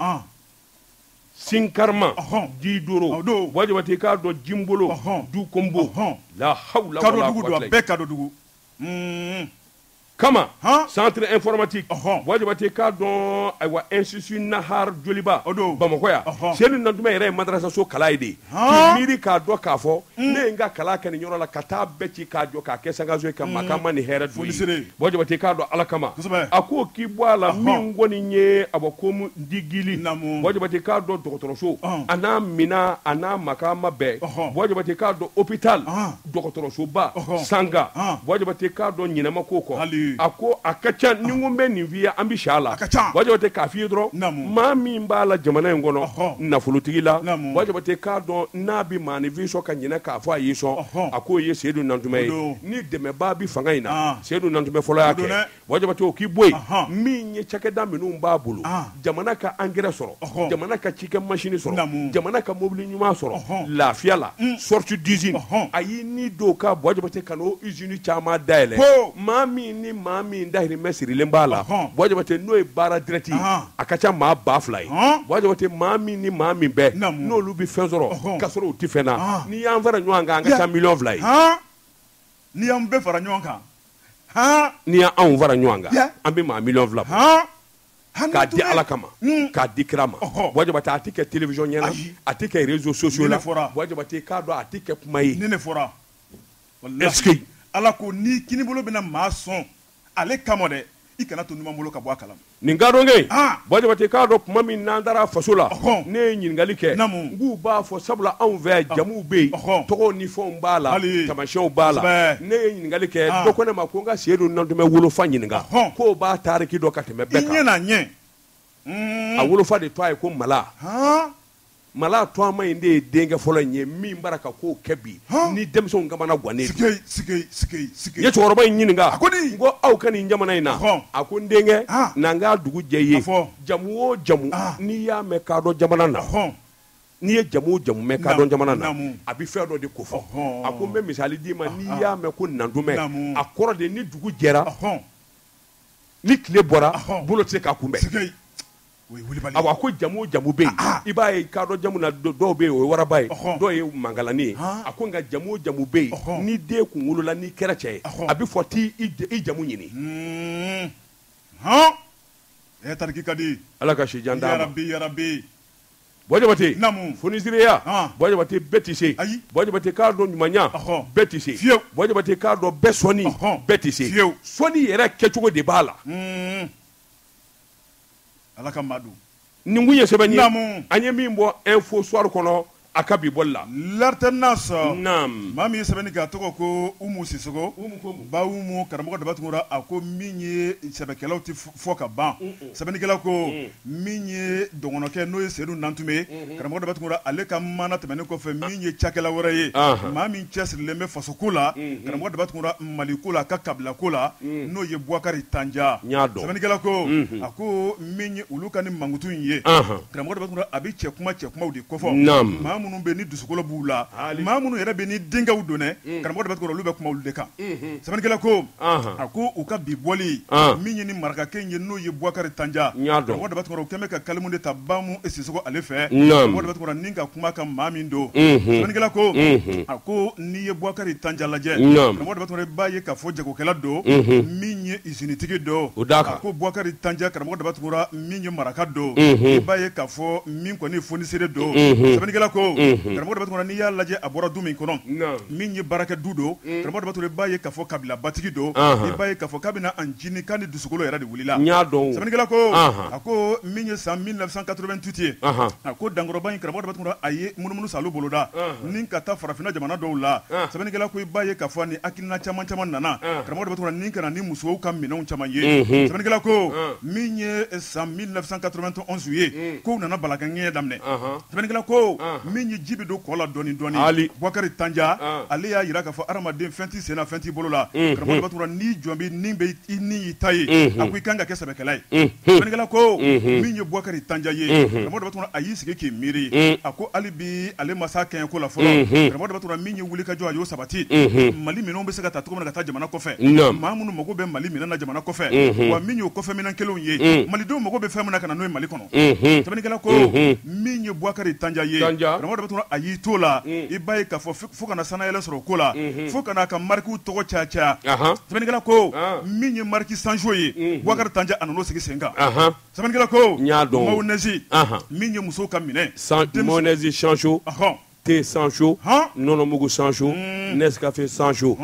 sinkarma didoro wajibati k'a dɔn jimbolo dukombo la hawla wala quwwata bɛɛ ka dɔ dugu kama centre informatique wajibati k'a dɔn ayiwa institut nahar joliba bamakɔ yan seni nantumɛ yɛrɛ ye madrasaso kala ye de k'i miiri k'a dɔn k'a fɔ ne ye n ka kala kɛ nin yɔrɔ la ka taa bɛɛ ci k'a jɔ k'a kɛ sangaso ye ka makama ni hɛrɛ don ye wajibati k'a dɔn ala kama a ko k'i bɔ a la min kɔni ye abɔ komu digili wajibati k'a dɔn dɔgɔtɔrɔso a n'a mina a n'a makama bɛɛ wajibati k'a dɔn hôpital dɔgɔtɔrɔsoba sanga wajibati k'a dɔn ɲinɛma ko kɔ a ko a ka ca ni ko n bɛ nin f'i ye an bɛ si a la wajibati k'a f'i ye dɔrɔn maa min b'a la jamana in kɔnɔ nafolotigi la wajibati k'a dɔn n'a bɛ maanifin sɔn ka ɲinɛ k'a fɔ a y'i sɔn a k'o ye Seyidu Nantumɛ ye ni dɛmɛbaa bɛ fanga in na Seyidu Nantumɛ fɔlɔ y'a kɛ wajibati o k'i bɔ yen min ye cakɛda minnu b'a bolo jamana ka engrais sɔrɔ jamana ka cikɛ machine sɔrɔ jamana ka mobili ɲuman sɔrɔ lafiya la sortie d'usine a y'i ni don ka wajibati ka n'o usine caman dayɛlɛ maa min ni maa min dahirimɛ sirilen b'a la wajibati n'o ye baara direct a ka ca maa ba fila ye wajibati maa min ni maa min bɛɛ n'olu bɛ fɛn sɔrɔ k'a sɔrɔ u tɛ fɛn na n'i y'an fara ɲɔgɔn kan an ka ca miliyɔn fila ye n'i y'an bɛɛ fara ɲɔgɔn kan n'i y'anw fara ɲɔgɔn kan an bɛ maa miliyɔn fila bɔ k'a di ala kama k'a di kira ma wajibati a tɛ kɛ télévision ɲɛna a tɛ kɛ réseaux sociaux la wajibati k'a dɔn a tɛ kɛ kuma ye ni ne fɔra est-ce que ala ko ni kini bolo bɛna maa sɔn ale kama dɛ i kana to numan bolo ka bɔ a kalama nin ka dɔn kɛ wajibati k'a dɔn kuma min n'an taara faso la ne ye ɲininkali kɛ n k'u b'a fɔ sabula anw fɛ yan jamuw bɛ yen tɔgɔw ni fɛnw b'a la taamasiyɛnw b'a la ne ye ɲininkali kɛ dɔ ko ne ma ko n ka Seyidu Nantumɛ wolofa ɲininka k'o b'a taariki dɔn ka tɛmɛ bɛɛ kan i ɲɛ na ɲɛ a wolofa de tɔgɔ ye ko mala mala tɔma in de ye denkɛ fɔlɔ in ye min bara ka k'o kɛ bi ni denmisɛnw kamana gannen don sikei sikei sikei ye cɛkɔrɔba in ɲininka n ko aw ka nin jamana in na a ko n denkɛ n'an k'a dugu jɛ i ye jamu o jamu n'i y'a mɛn k'a dɔn jamana na n'i ye jamu o jamu mɛn k'a dɔn jamana na a bɛ fɛn dɔ de ko fɔ a ko n bɛ misali d'i ma n'i y'a mɛn ko Nantumɛ a kɔrɔ de ni dugu jɛra ni tile bɔra bolo tɛ se k'a kunbɛn a ko jamu jamu bɛ yen i b'a ye k'a dɔn jamu na dɔw bɛ yen o ye waraba ye dɔw ye mangalani ye a ko nka jamu jamu bɛ yen ni den kun wolola n'i kɛra cɛ ye a bɛ fɔ t'i i jamu ɲini hɔn ɛ tariki ka di ala ka sijan d'a ma yarabi yarabi wajibati fonisiriya wajibati bɛɛ tɛ se wajibati k'a dɔn ɲumanya bɛɛ tɛ se wajibati k'a dɔn bɛɛ sɔnni bɛɛ tɛ se sɔnni yɛrɛ kɛcogo de b'a la ala ka madu nin kun ye sɛbɛn ye an ye min bɔ info soir kɔnɔ a ka bi bɔli la l'alternance naam maa min ye sɛbɛnni kɛ a tɔgɔ ko Umu Sisoko ba Umu karamɔgɔ Dabatungura a ko min ye sɛbɛkɛlaw tɛ fɔ ka ban sɛbɛnnikɛla ko min ye dɔgɔnɔkɛ n'o ye Seyidu Nantumɛ ye karamɔgɔ Dabatungura ale ka mana tɛmɛnen kɔfɛ min ye cakɛla wɛrɛ ye maa min cɛsirilen bɛ fasoko la karamɔgɔ Dabatungura Maliko la a ka kabilako la n'o ye Bouakari Tanja sɛbɛnnikɛla ko a ko min ye olu ka ni mankutu in ye karamɔgɔ Dabatungura a bɛ cɛ kuma cɛ kumaw de kɔfɔ minnu bɛ ni dusukolo b'u la maa minnu yɛrɛ bɛ ni denkɛw donnɛ karamɔgɔ de b'a olu bɛ kuma olu de kan sɛbɛnnikɛla ko a ko u ka bi bɔli min ye ni marakakɛ ye n'o ye Boubacar Tandja karamɔgɔ de b'a u kɛmɛ ka kalimu de ta Bamu Sisoko ale fɛ karamɔgɔ de b'a ni ka kuma ka maa min don sɛbɛnnikɛla ko a ko n'i ye Boubacar Tandja lajɛ karamɔgɔ de b'a b'a ye ka fɔ jagokɛla don min ye izinitigi don a ko Boubacar Tandja karamɔgɔ de b'a min ye maraka don i b'a ye ka fɔ min kɔni fonisere don sɛbɛnnikɛla ko karamɔgɔ de b'a n'i y'a lajɛ a bɔra du min kɔnɔ min ye baarakɛ du don karamɔgɔ de b'a ye ka fɔ kabila batigi don i b'a ye ka fɔ k'a bɛna an jini kan ni dusukolo yɛrɛ de wulila sɛbɛnnikɛla ko a ko min ye san mille neuf cent quatre-vingt-huit ye a ko dankɔrɔba in karamɔgɔ de b'a a ye munumunu salo boloda ni ka taa farafinna jamana dɔw la sɛbɛnnikɛla ko i b'a ye ka fɔ ni hakilina caman caman nana karamɔgɔ de b'a ni kana ni musow ka minɛnw caman ye sɛbɛnnikɛla ko min ye san mille neuf cent quatre-vingt-onze ye kow nana balakɛɲɛ daminɛ sɛbɛnnikɛla ko min ye ji bɛ don kɔ la dɔɔni dɔɔni Boubacar Tandja ale y'a jira k'a fɔ adamaden fɛn t'i sen na fɛn t'i bolo la karamɔgɔ de b'a ni jɔn bɛ ni bɛ i ni y'i ta ye a ko i kan ka kɛ sɛbɛkɛla ye sɛbɛnnikɛla ko min ye Boubacar Tandja ye karamɔgɔ de b'a a y'i sigi k'i miiri a ko hali bi ale ma s'a kɛɲɛ ko la fɔlɔ karamɔgɔ de b'a min ye wulikajɔ a y'o sabati Mali minɛnw bɛ se ka taa cogo min na ka taa jamana kɔfɛ maa minnu mago bɛ Mali minɛn na jamana kɔfɛ wa min y'o kɔfɛ minɛn kelenw ye malidenw mago bɛ fɛn min na ka na n'o ye Mali kɔnɔ sɛbɛnnikɛla ko min ye Boubacar Tandja ye karamɔgɔ de b'a a y'i to la i b'a ye k'a fɔ fo kana sanayɛlɛ sɔrɔ o ko la fo kana ka marikiw tɔgɔ caya caya sɛbɛnnikɛla ko min ye mariki Sanjo ye Boubacar Tandja a nan'o sigi sen kan sɛbɛnnikɛla ko mayonnaise min ye musow ka minɛn mayonnaise Sanjo thé Sanjo nɔnɔmugu Sanjo Nescafé Sanjo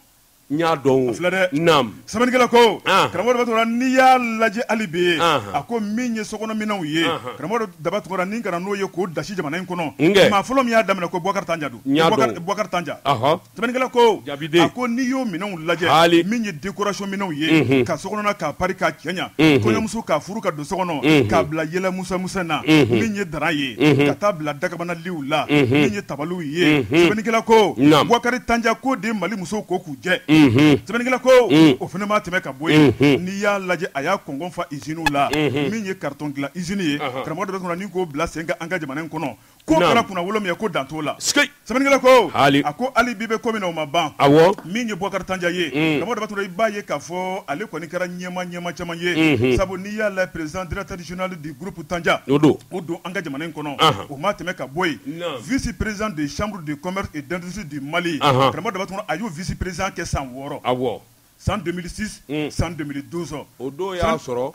n y'a dɔn filɛ dɛ naam sɛbɛnnikɛla ko karamɔgɔ de b'a n'i y'a lajɛ hali bi a ko min ye sokɔnɔminɛnw ye karamɔgɔ daba tugura ni kana n'o ye k'o dasi jamana in kɔnɔ maa fɔlɔ min y'a daminɛ ko Boubacar Tandja don Boubacar Tandja sɛbɛnnikɛla ko a ko n'i y'o minɛnw lajɛ min ye décoration minɛnw ye ka sokɔnɔna k'a pari k'a cɛ ɲa kɔɲɔmuso k'a furu ka don sokɔnɔ k'a bila yɛlɛ musa musa na min ye dara ye ka taa bila dagabanaliw la min ye tabaliw ye sɛbɛnnikɛla ko Boubacar Tandja ko de Mali musow ko k'u jɛ sɛbɛnnikɛla ko o fana ma tɛmɛ ka bɔ yen n'i y'a lajɛ a y'a kɔngɔn fa usines la min ye carton dilan usine ye karamɔgɔ de b'a sɔrɔ ni k'o bila sen kan an ka jamana in kɔnɔ ko kɛra kunna wolo min ye ko dan t'o la sɛbɛnnikɛla ko a ko hali bi bɛ ko min na o ma ban min ye Boubacar Tandja ye karamɔgɔ de b'a sɔrɔ i b'a ye k'a fɔ ale kɔni kɛra ɲɛma ɲɛma caman ye sabu n'i y'a lajɛ président directeur général du groupe Tandja o don an ka jamana in kɔnɔ o ma tɛmɛ ka bɔ yen vice président de chambre de commerce et d'industrie du Mali karamɔgɔ de b'a sɔrɔ a y'o vice président kɛ san wɔɔrɔ awɔ san deux mille six san deux mille douze o don y'a sɔrɔ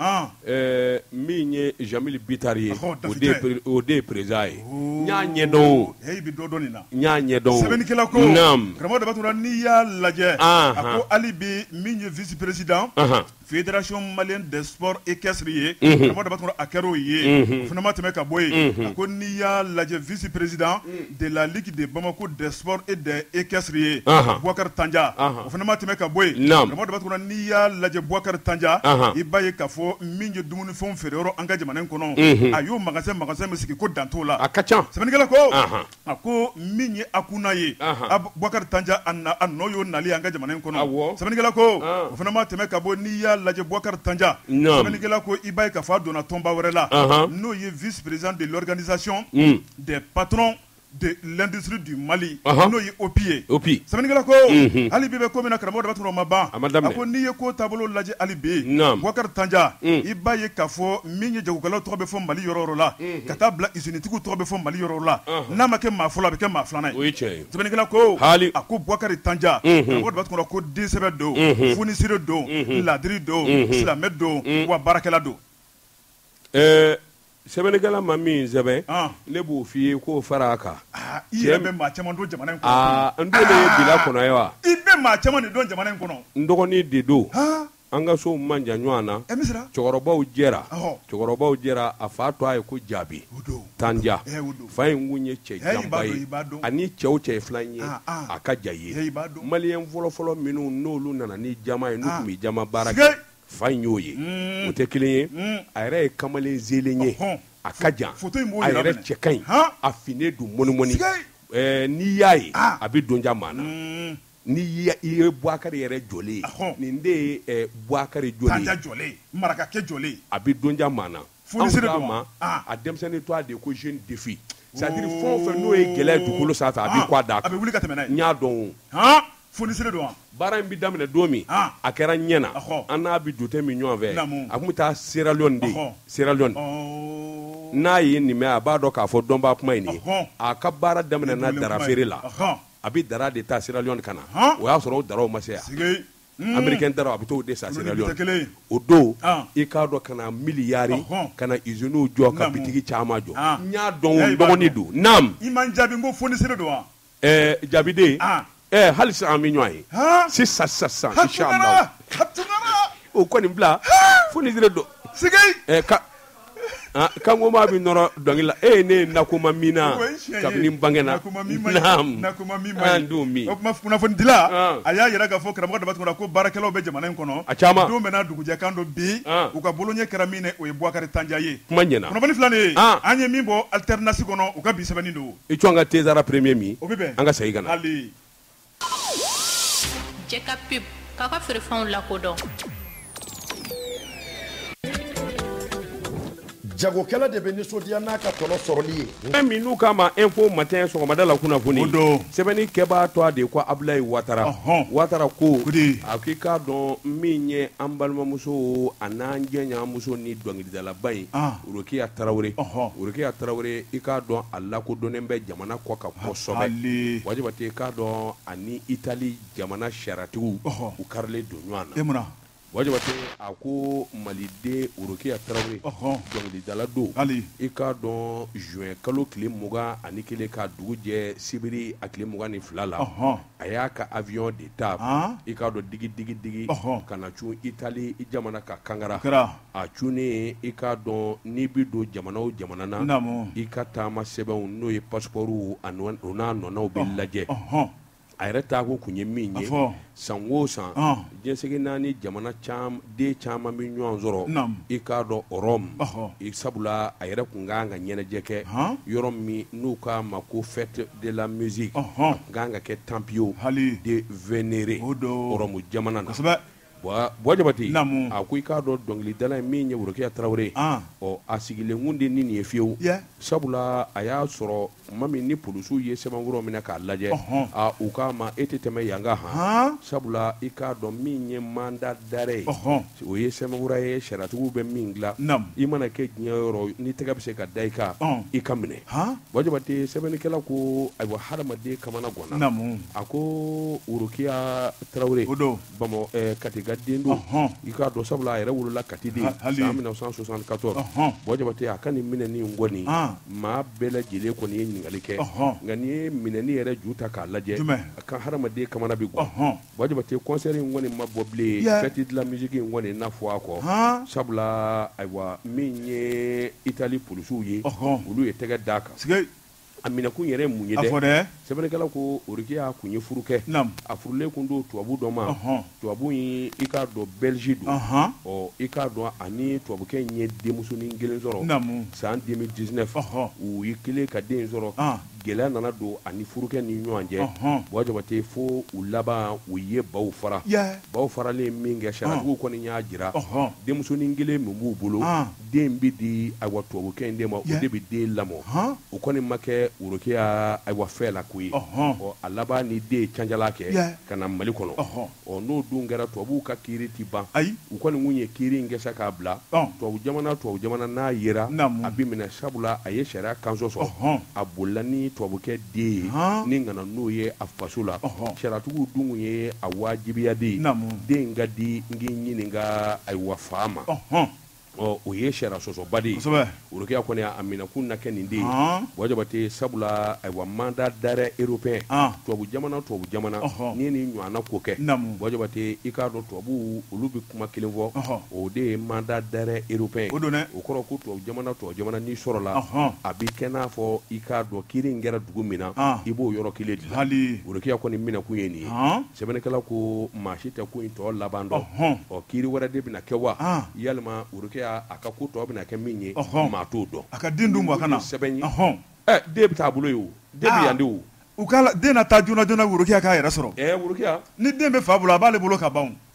min ye Jamil Bitar ye o de ye président ye n y'a ɲɛdɔn i bɛ dɔ dɔn nin na n y'a ɲɛdɔn sɛbɛnnikɛla ko karamɔgɔ de b'a sɔrɔ n'i y'a lajɛ a ko hali bi min ye vice président fédération malienne des sports équestres ye karamɔgɔ de b'a sɔrɔ a kɛra o ye o fana ma tɛmɛ ka bɔ yen a ko n'i y'a lajɛ vice président de la ligue de Bamako des sports et des équestres ye Boubacar Tandja o fana ma tɛmɛ ka bɔ yen karamɔgɔ de b'a sɔrɔ n'i y'a lajɛ Boubacar Tandja i b'a ye k'a fɔ min ye dumunifɛnw feere yɔrɔ an ka jamana in kɔnɔ a y'o magasin magasin min sigi ko dan t'o la a ka ca sɛbɛnnikɛla ko a ko min ye Akuna ye Boubacar Tandja a nɔ y'o nali an ka jamana in kɔnɔ sɛbɛnnikɛla ko o fana ma tɛmɛ ka bɔ n'i y'a lajɛ Boubacar Tandja sɛbɛnnikɛla ko i b'a ye k'a fɔ a donna tɔnba wɛrɛ la n'o ye vice président de l'organisation des patrons de l'industrie du Mali n'o ye O P I ye sɛbɛnnikɛla ko hali bi bɛ ko min na karamɔgɔ de b'a sɔrɔ o ma ban a ko n'i ye ko taabolo lajɛ hali bi Boubacar Tandja i b'a ye k'a fɔ min ye jagokɛlaw tɔgɔ bɛ fɔ Mali yɔrɔ yɔrɔ la ka taa bila usinitigiw tɔgɔ bɛ fɔ Mali yɔrɔ la n'a ma kɛ maa fɔlɔ a bɛ kɛ maa filanan ye sɛbɛnnikɛla ko a ko Boubacar Tandja karamɔgɔ de b'a sɔrɔ ko densɛbɛ don fonisere don ladiri don silamɛ don wa baarakɛla don sɛbɛnnikɛla ma min sɛbɛn ne b'o f'i ye k'o fara a kan i yɛrɛ bɛ maa caman don jamana in kɔnɔ aa n don de ye bila kɔnɔ ye wa i bɛ maa caman de don jamana in kɔnɔ n dɔgɔnin de don an ka so man jan ɲɔgɔn na cɛkɔrɔbaw jɛra cɛkɔrɔbaw jɛra a fa to a ye ko jaabi Tandja fa in kun ye cɛ janba ye ani cɛw cɛ filan ye a ka ja ye maliyɛn fɔlɔfɔlɔ minnu n'olu nana ni jama ye n'u tun bɛ jama baara kɛ fa in y'o ye o tɛ kelen ye a yɛrɛ ye kamalen zelen ye a ka jan a yɛrɛ cɛ ka ɲi a finen don mɔni-mɔni n'i y'a ye a bɛ donja maa na n'i i ye Boubacar yɛrɛ jɔlen ye nin de ye Boubacar jɔlen ye marakakɛ jɔlen a bɛ donja maa na anw k'a ma a denmisɛnnin to a de ko jeune défi c'est-à-dire fɛn o fɛn n'o ye gɛlɛya dugukolo sanfɛ a b'i kɔ a da a bɛ wuli ka tɛmɛ n'a ye n y'a dɔn o fonisere don wa baara in bi daminɛ don min a kɛra ɲɛ na an n'a bi dute min ɲɔgɔn fɛ a kun bɛ taa Sierra Leone de Sierra Leone n'a ye nin mɛn a b'a dɔn k'a fɔ dɔnbaa kuma ye nin ye a ka baara daminɛ na dara feere la a bɛ dara de ta Sierra Leone ka na o y'a sɔrɔ o daraw ma se yan américain daraw a bɛ t'o de sa Sierra Leone o don i k'a dɔn ka na miliyari ka na usines jɔ ka bitigi caman jɔ n y'a dɔn dɔgɔnin don naam i ma n jaabi n ko fonisere don wa ɛɛ jaabiden ɛɛ hali sisan an bɛ ɲɔgɔn ye sisan sisan inshallah o kɔni bila fonisere don ɛɛ ka kanko maa bɛ nɔrɔ dɔnkili la e ye ne nakoma min na kabini n bangena naam an dun min o kuma kunnafonidila a y'a yira k'a fɔ karamɔgɔ Dabatuma ko baarakɛlaw bɛ jamana in kɔnɔ a caman don bɛ n'a dugujɛ kan dɔ bi u ka boloɲɛ kɛra min o ye Boubacar Tandja ye kuma ɲɛna kunnafoni filanin ye an ye min bɔ alternance kɔnɔ u ka bi sɛbɛnni don i cɔ an ka Tezara premier min o bɛ bɛn an ka segin ka na hali jɛ ka pub k'a ka feerefɛnw lakodɔn jagokɛla de bɛ nisɔndiya n'a ka tɔnɔ sɔrɔli ye fɛn min n'u k'a ma info matin sɔgɔmada la kunnafoni sɛbɛnni kɛbaa tɔ de ko Abulayi Watara Watara ko a k'i k'a dɔn min ye an balimamuso a n'an jɛɲamuso ni dɔnkilidalaba in Urukiya Tarawele Urukiya Tarawele i k'a dɔn a lakodɔnnen bɛ jamana kɔ kan kosɛbɛ wajibati i k'a dɔn ani Itali jamana sariyatigiw u karilen don ɲɔgɔn na wajibati a ko maliden Urukiya Tarawele dɔnkilidala don i k'a dɔn juin kalo tile mugan ani kelen ka dugu jɛ sibiri a tile mugan ni fila la a y'a ka avion de ta i k'a dɔn digi digi digi ka na cun Itali jamana ka kangara a cunnen i k'a dɔn n'i bi don jamana o jamana na i ka taama sɛbɛnw n'o ye passeport a n'a nɔnaw bɛ lajɛ a yɛrɛ taako kun ye min ye san o san diɲɛsegin naani jamana den caman bɛ ɲɔgɔn sɔrɔ i k'a dɔn Rome sabula a yɛrɛ kun kan ka ɲɛnajɛ kɛ yɔrɔ min n'u k'a ma ko fête de la musique kan ka kɛ Tempio de Venere Rome jamana na bɔ jabati a ko i k'a dɔn dɔnkilidala min ye Urukiya Tarawele ɔ a sigilen kun de ni nin ye fiyewu sabula a y'a sɔrɔ ma min ni polisiw ye sɛbɛnkɔrɔ minɛ k'a lajɛ a u k'a ma e tɛ tɛmɛ yan ka han sabula i k'a dɔn min ye mandat d'arrêt o ye sɛbɛnkɔrɔ ye sariyatigiw bɛ min dilan i mana kɛ diɲɛ yɔrɔ ni tɛgɛ bɛ se ka da i kan i ka minɛ bɔ jabati sɛbɛnnikɛla ko ayiwa hadamaden kamana gɔnna a ko Urukiya Tarawele bamɔ Kati ka den don i k'a dɔn sabula a yɛrɛ wolola Kati de san mille neuf cent soixante-quatorze bɔ jabati a ka nin minɛni in kɔni maa bɛɛ lajɛlen kɔni ye ɲininkali kɛ nka n'i ye minɛni yɛrɛ ju ta k'a lajɛ a ka hadamaden kamana bi gɔ bɔ jabati concert in kɔni ma bɔ bilen fête de la musique in kɔni na fɔ a kɔ sabula ayiwa min ye Itali polisiw ye olu ye tɛgɛ d'a kan a minɛkun yɛrɛ ye mun ye dɛ sɛbɛnnikɛla ko Urukiya kun ye furu kɛ a furulen kun don tubabu dɔ ma tubabu in i k'a dɔn Belgique don ɔ i k'a dɔn ani tubabukɛ in ye denmusonin kelen sɔrɔ san deux mille dix-neuf u ye kelen ka den in sɔrɔ gɛlɛya nana don ani furukɛ ni ɲɔgɔn cɛ bɔ jabate fo u laban u ye baw fara baw faralen min kɛ sariyatigiw kɔni y'a jira denmusonin kelen min b'u bolo den bi di ayiwa tubabukɛ in de ma o de bɛ den lamɔ o kɔni ma kɛ Urukiya ayiwa fɛ la ko ye ɔ a laban ni den canjala kɛ ka na Mali kɔnɔ ɔ n'o dun kɛra tubabuw ka kiiri ti ban u kɔni kun ye kiiri in kɛ sa k'a bila tubabu jamana tubabu jamana n'a yera a bi minɛ sabula a ye sariya kanso sɔrɔ a bolila ni tubabukɛ den ye ni nana n'o ye a faso la sariyatigiw dun kun ye a wajibiya de den ka di n k'i ɲininka ayiwa fa ma ɔ o ye sariya sɔsɔba de ye Urukiya kɔni a minɛkun na kɛ nin de ye bɔ jabate sabula ayiwa mandat d'arrêt européen tubabu jamana tubabu jamana n'i ye nin ɲɔgɔnna ko kɛ bɔ jabate i k'a dɔn tubabuw olu bɛ kuma kelen fɔ o de ye mandat d'arrêt européen o kɔrɔ ko tubabu jamana tubabu jamana n'i sɔrɔla a bɛ kɛ n'a fɔ i k'a dɔn kiiri in kɛra dugu min na i b'o yɔrɔ kelen dilan Urukiya kɔni minɛkun ye nin ye sɛbɛnnikɛla ko maa si tɛ ko in tɔ laban dɔn ɔ kiiri wɛrɛ de bɛna kɛ wa yalima Urukiya a ka ko tɔ bɛna kɛ min ye maa t'o dɔn a ka den dun bɔ a ka na sɛbɛn ye ɛ den bɛ taa bolo ye o den bɛ yan de o u ka den na taa joona joona Urukiya k'a yɛrɛ sɔrɔ ɛɛ Urukiya ni den bɛ fa bolo a b'ale bolo ka ban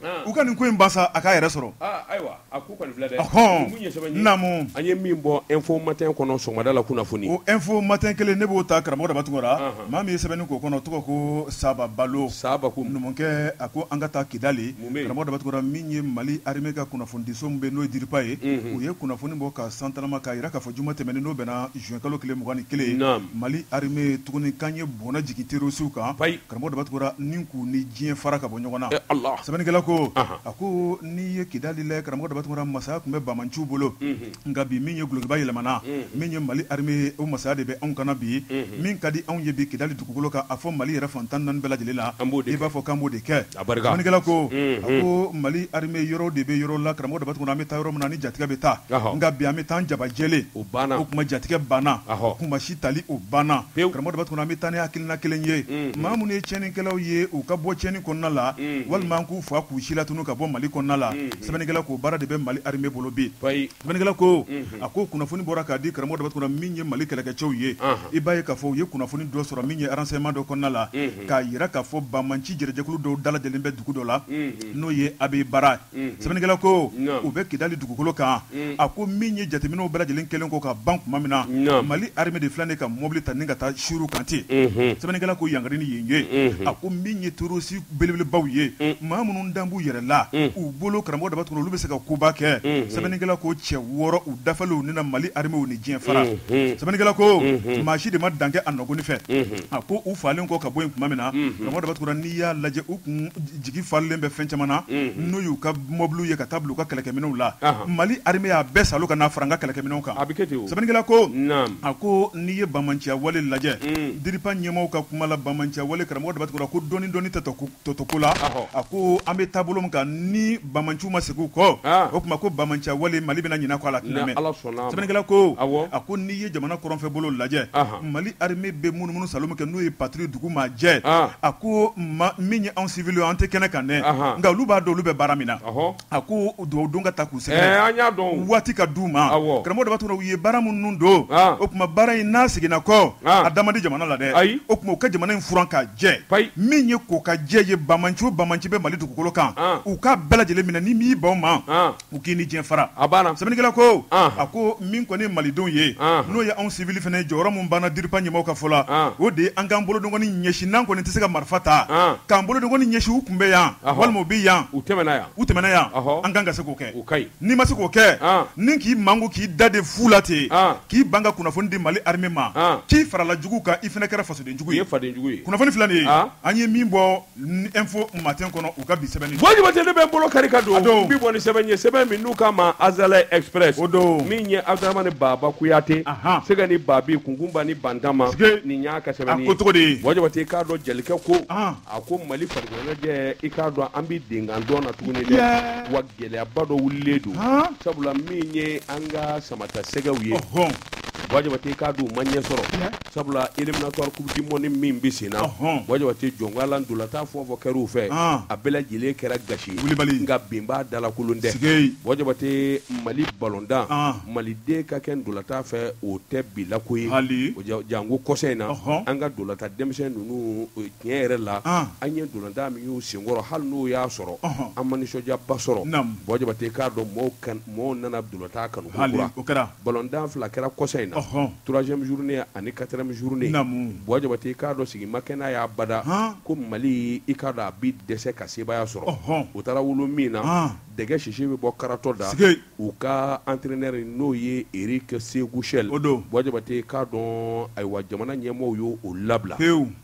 u ka nin ko in basa a k'a yɛrɛ sɔrɔ ayiwa a ko kɔni filɛ dɛ ɔhɔn mun ye sɛbɛn ye naamu an ye min bɔ info matin kɔnɔ sɔgɔmada la kunnafoni o info matin kelen ne b'o ta karamɔgɔ Daba Tunkara maa min ye sɛbɛnni k'o kɔnɔ tɔgɔ ko Saba Balo Saba ko numukɛ a ko an ka taa Kidali karamɔgɔ Daba Tunkara min ye Mali armée ka kunnafonidiso min bɛ n'o ye Diripa ye u ye kunnafoni bɔ ka santarama k'a jira k'a fɔ juma tɛmɛnen n'o bɛnna juin kalo tile mugan ni kelen Mali armée tuguni k'an ye bɔnna jigin terrorisiw kan karamɔgɔ Daba Tunkara ni k'u ni diɲɛ fara ka bɔ ɲɔgɔn na sɛbɛnnikɛla ko a ko n'i ye Kidali lajɛ karamɔgɔ Daba Tunkara masaya tun bɛ Bamanciw bolo nka bi min ye gulokiba yɛlɛmana min ye Mali armée o masaya de bɛ anw kana bi min ka di anw ye bi Kidali dugukolo kan a fɔ Mali yɛrɛ fantan naani bɛɛ lajɛlen la i b'a fɔ k'an b'o de kɛ sɛbɛnnikɛla ko a ko Mali armée yɔrɔ de bɛ yɔrɔ la karamɔgɔ Daba Tunkara an bɛ taa yɔrɔ min na ni jatigɛ bɛ taa nka bi an bɛ taa jabajɛlen o kuma jatigɛ banna kuma si tali o banna karamɔgɔ Daba Tunkara an bɛ taa ni hakilina kelen ye maa minnu ye tiɲɛnikɛlaw ye u ka bɔ tiɲɛni kɔnɔna la walima an k'u fa k'u si latunu ka bɔ Mali kɔnɔna la sɛbɛnnikɛla ko baara de bɛ Mali armée bolo bi sɛbɛnnikɛla ko a ko kunnafoni bɔra k'a di karamɔgɔ Daba Tunkara min ye Mali kɛlɛkɛcɛw ye i b'a ye k'a fɔ u ye kunnafoni dɔ sɔrɔ min ye renseignement dɔ kɔnɔna la k'a yira k'a fɔ Bamanci jɛrɛjɛkulu dɔw dalajɛlen bɛ dugu dɔ la n'o ye Abe Bara sɛbɛnnikɛla ko u bɛ Kidali dugukolo kan a ko min ye jateminɛw bɛɛ lajɛlen kelen ko ka ban tuma min na Mali armée de filɛ nin ka mobili ta ni ka taa Suru kan ten sɛbɛnnikɛla ko yankari ni yen ye a ko min ye terroriste belebelebaw ye maa minnu dan b'u yɛrɛ la u bolo karamɔgɔ Daba Tunkara olu bɛ se ka koba kɛ sɛbɛnnikɛla ko cɛ wɔɔrɔ u dafalen ni na Mali armée ni diɲɛ fara sɛbɛnnikɛla ko maa si de ma dan kɛ a nɔgɔni fɛ a ko u falen kɔ ka bɔ yen tuma min na karamɔgɔ Daba Tunkara n'i y'a lajɛ u kun jigi falen bɛ fɛn caman na n'o y'u ka mobiliw ye ka taa bila u ka kɛlɛkɛminɛw la Mali armée y'a bɛɛ salo ka n'a fara n ka kɛlɛkɛminɛw kan sɛbɛnnikɛla ko a ko n'i ye Bamanciya wale lajɛ Diripa ɲɛmaaw ka kuma la Bamanciya wale karamɔgɔ Daba Tunkara ko dɔɔni dɔɔni tɛ tɔtɔko la a ko an bɛ taabolo min kan ni Bamanciw ma segin u kɔ o tuma ko Bamanciya wale Mali bɛna ɲinɛ kɔ a la tɛnɛmɛ sɛbɛnnikɛla ko a ko n'i ye jamana kɔrɔnfɛ bolo lajɛ Mali armée bɛ munumunu salo min kɛ n'o ye patrouille dugu ma jɛ a ko min ye anw civil an tɛ kɛnɛ kan dɛ nka olu b'a dɔn olu bɛ baara min na a ko dugawu don ka ta k'u sɛgɛrɛ waati ka d'u ma karamɔgɔ Daba Tunkara u ye baara minnu don o tuma baara in n'a seginna kɔ a da man di jamana la dɛ o tuma u ka jamana in furan ka jɛ min ye ko ka jɛ ye Bamanci o Bamanci bɛ Mali dugukolo kan u ka bɛɛ lajɛlen minɛ ni min b'aw ma u k'i ni diɲɛ fara sɛbɛnnikɛla ko a ko min kɔni ye malidenw ye n'o ye anw civil fana jɔyɔrɔ min banna Diripa ɲɛmaaw ka fɔ la o de ye an k'an bolodongɔni ɲɛsin n'an kɔni tɛ se ka marifa ta k'an bolodongɔni ɲɛsin u kun bɛ yan walima u bɛ yan u tɛmɛna yan u tɛmɛna yan an kan ka se k'o kɛ n'i ma se k'o kɛ ni k'i mango k'i da de fu la ten k'i ban ka kunnafoni di Mali armée ma k'i farala jugu kan i fana kɛra fasoden jugu ye kunnafoni filɛ nin ye an ye min bɔ info matin kɔnɔ u ka bi sɛbɛnni Wajibatɛ ne bɛ n bolo kari ka don n bi bɔ ni sɛbɛn ye sɛbɛn min n'u k'a ma Azalɛ Express o don min ye Abdramani Baba Kuyate Sega ni Babi Kunkunba ni Bantama nin y'a ka sɛbɛnni ye a ko cogo di Wajibatɛ i k'a dɔn Jelikɛ ko a ko Mali farikolo ɲɛnajɛ i k'a dɔn an bi dengan dɔn na tuguni dɛ wa gɛlɛyaba dɔ wulilen don sabula min ye an ka Samata sɛgɛw ye Wajibatɛ i k'a dɔn u ma ɲɛ sɔrɔ sabula éliminatoire coupe du monde min bɛ sen na Wajibatɛ jɔngalan ndolantan fɛn o fɛn kɛr'u fɛ a bɛɛ lajɛlen kɛra gasi nka bin b'a dalakolon dɛ Wajibatɛ Mali ballondan Maliden ka kɛ ndolantan fɛ o tɛ bi lako ye janko kɔsa in na an ka ndolantan denmisɛn ninnu tiɲɛ yɛrɛ la an ye ndolantan min y'u senkɔrɔ hali n'o y'a sɔrɔ an ma nisɔndiyaba sɔrɔ Wajibatɛ i k'a dɔn mɔɔw nana ndolantan kanu kura ballondan fila kɛra kɔsa in na troisième journée ani quatrième journée Wajibatɛ i k'a dɔn sigi ma kɛ n'a y'a bada ko Mali i k'a dɔn a bi dɛsɛ ka sebaaya sɔrɔ u taara wolo min na dɛgɛ sisi bɛ bɔ karatɔ da u ka entraîneur n'o ye Eric Segou Chel Wajibatɛ i k'a dɔn ayiwa jamana ɲɛmɔgɔw y'o labila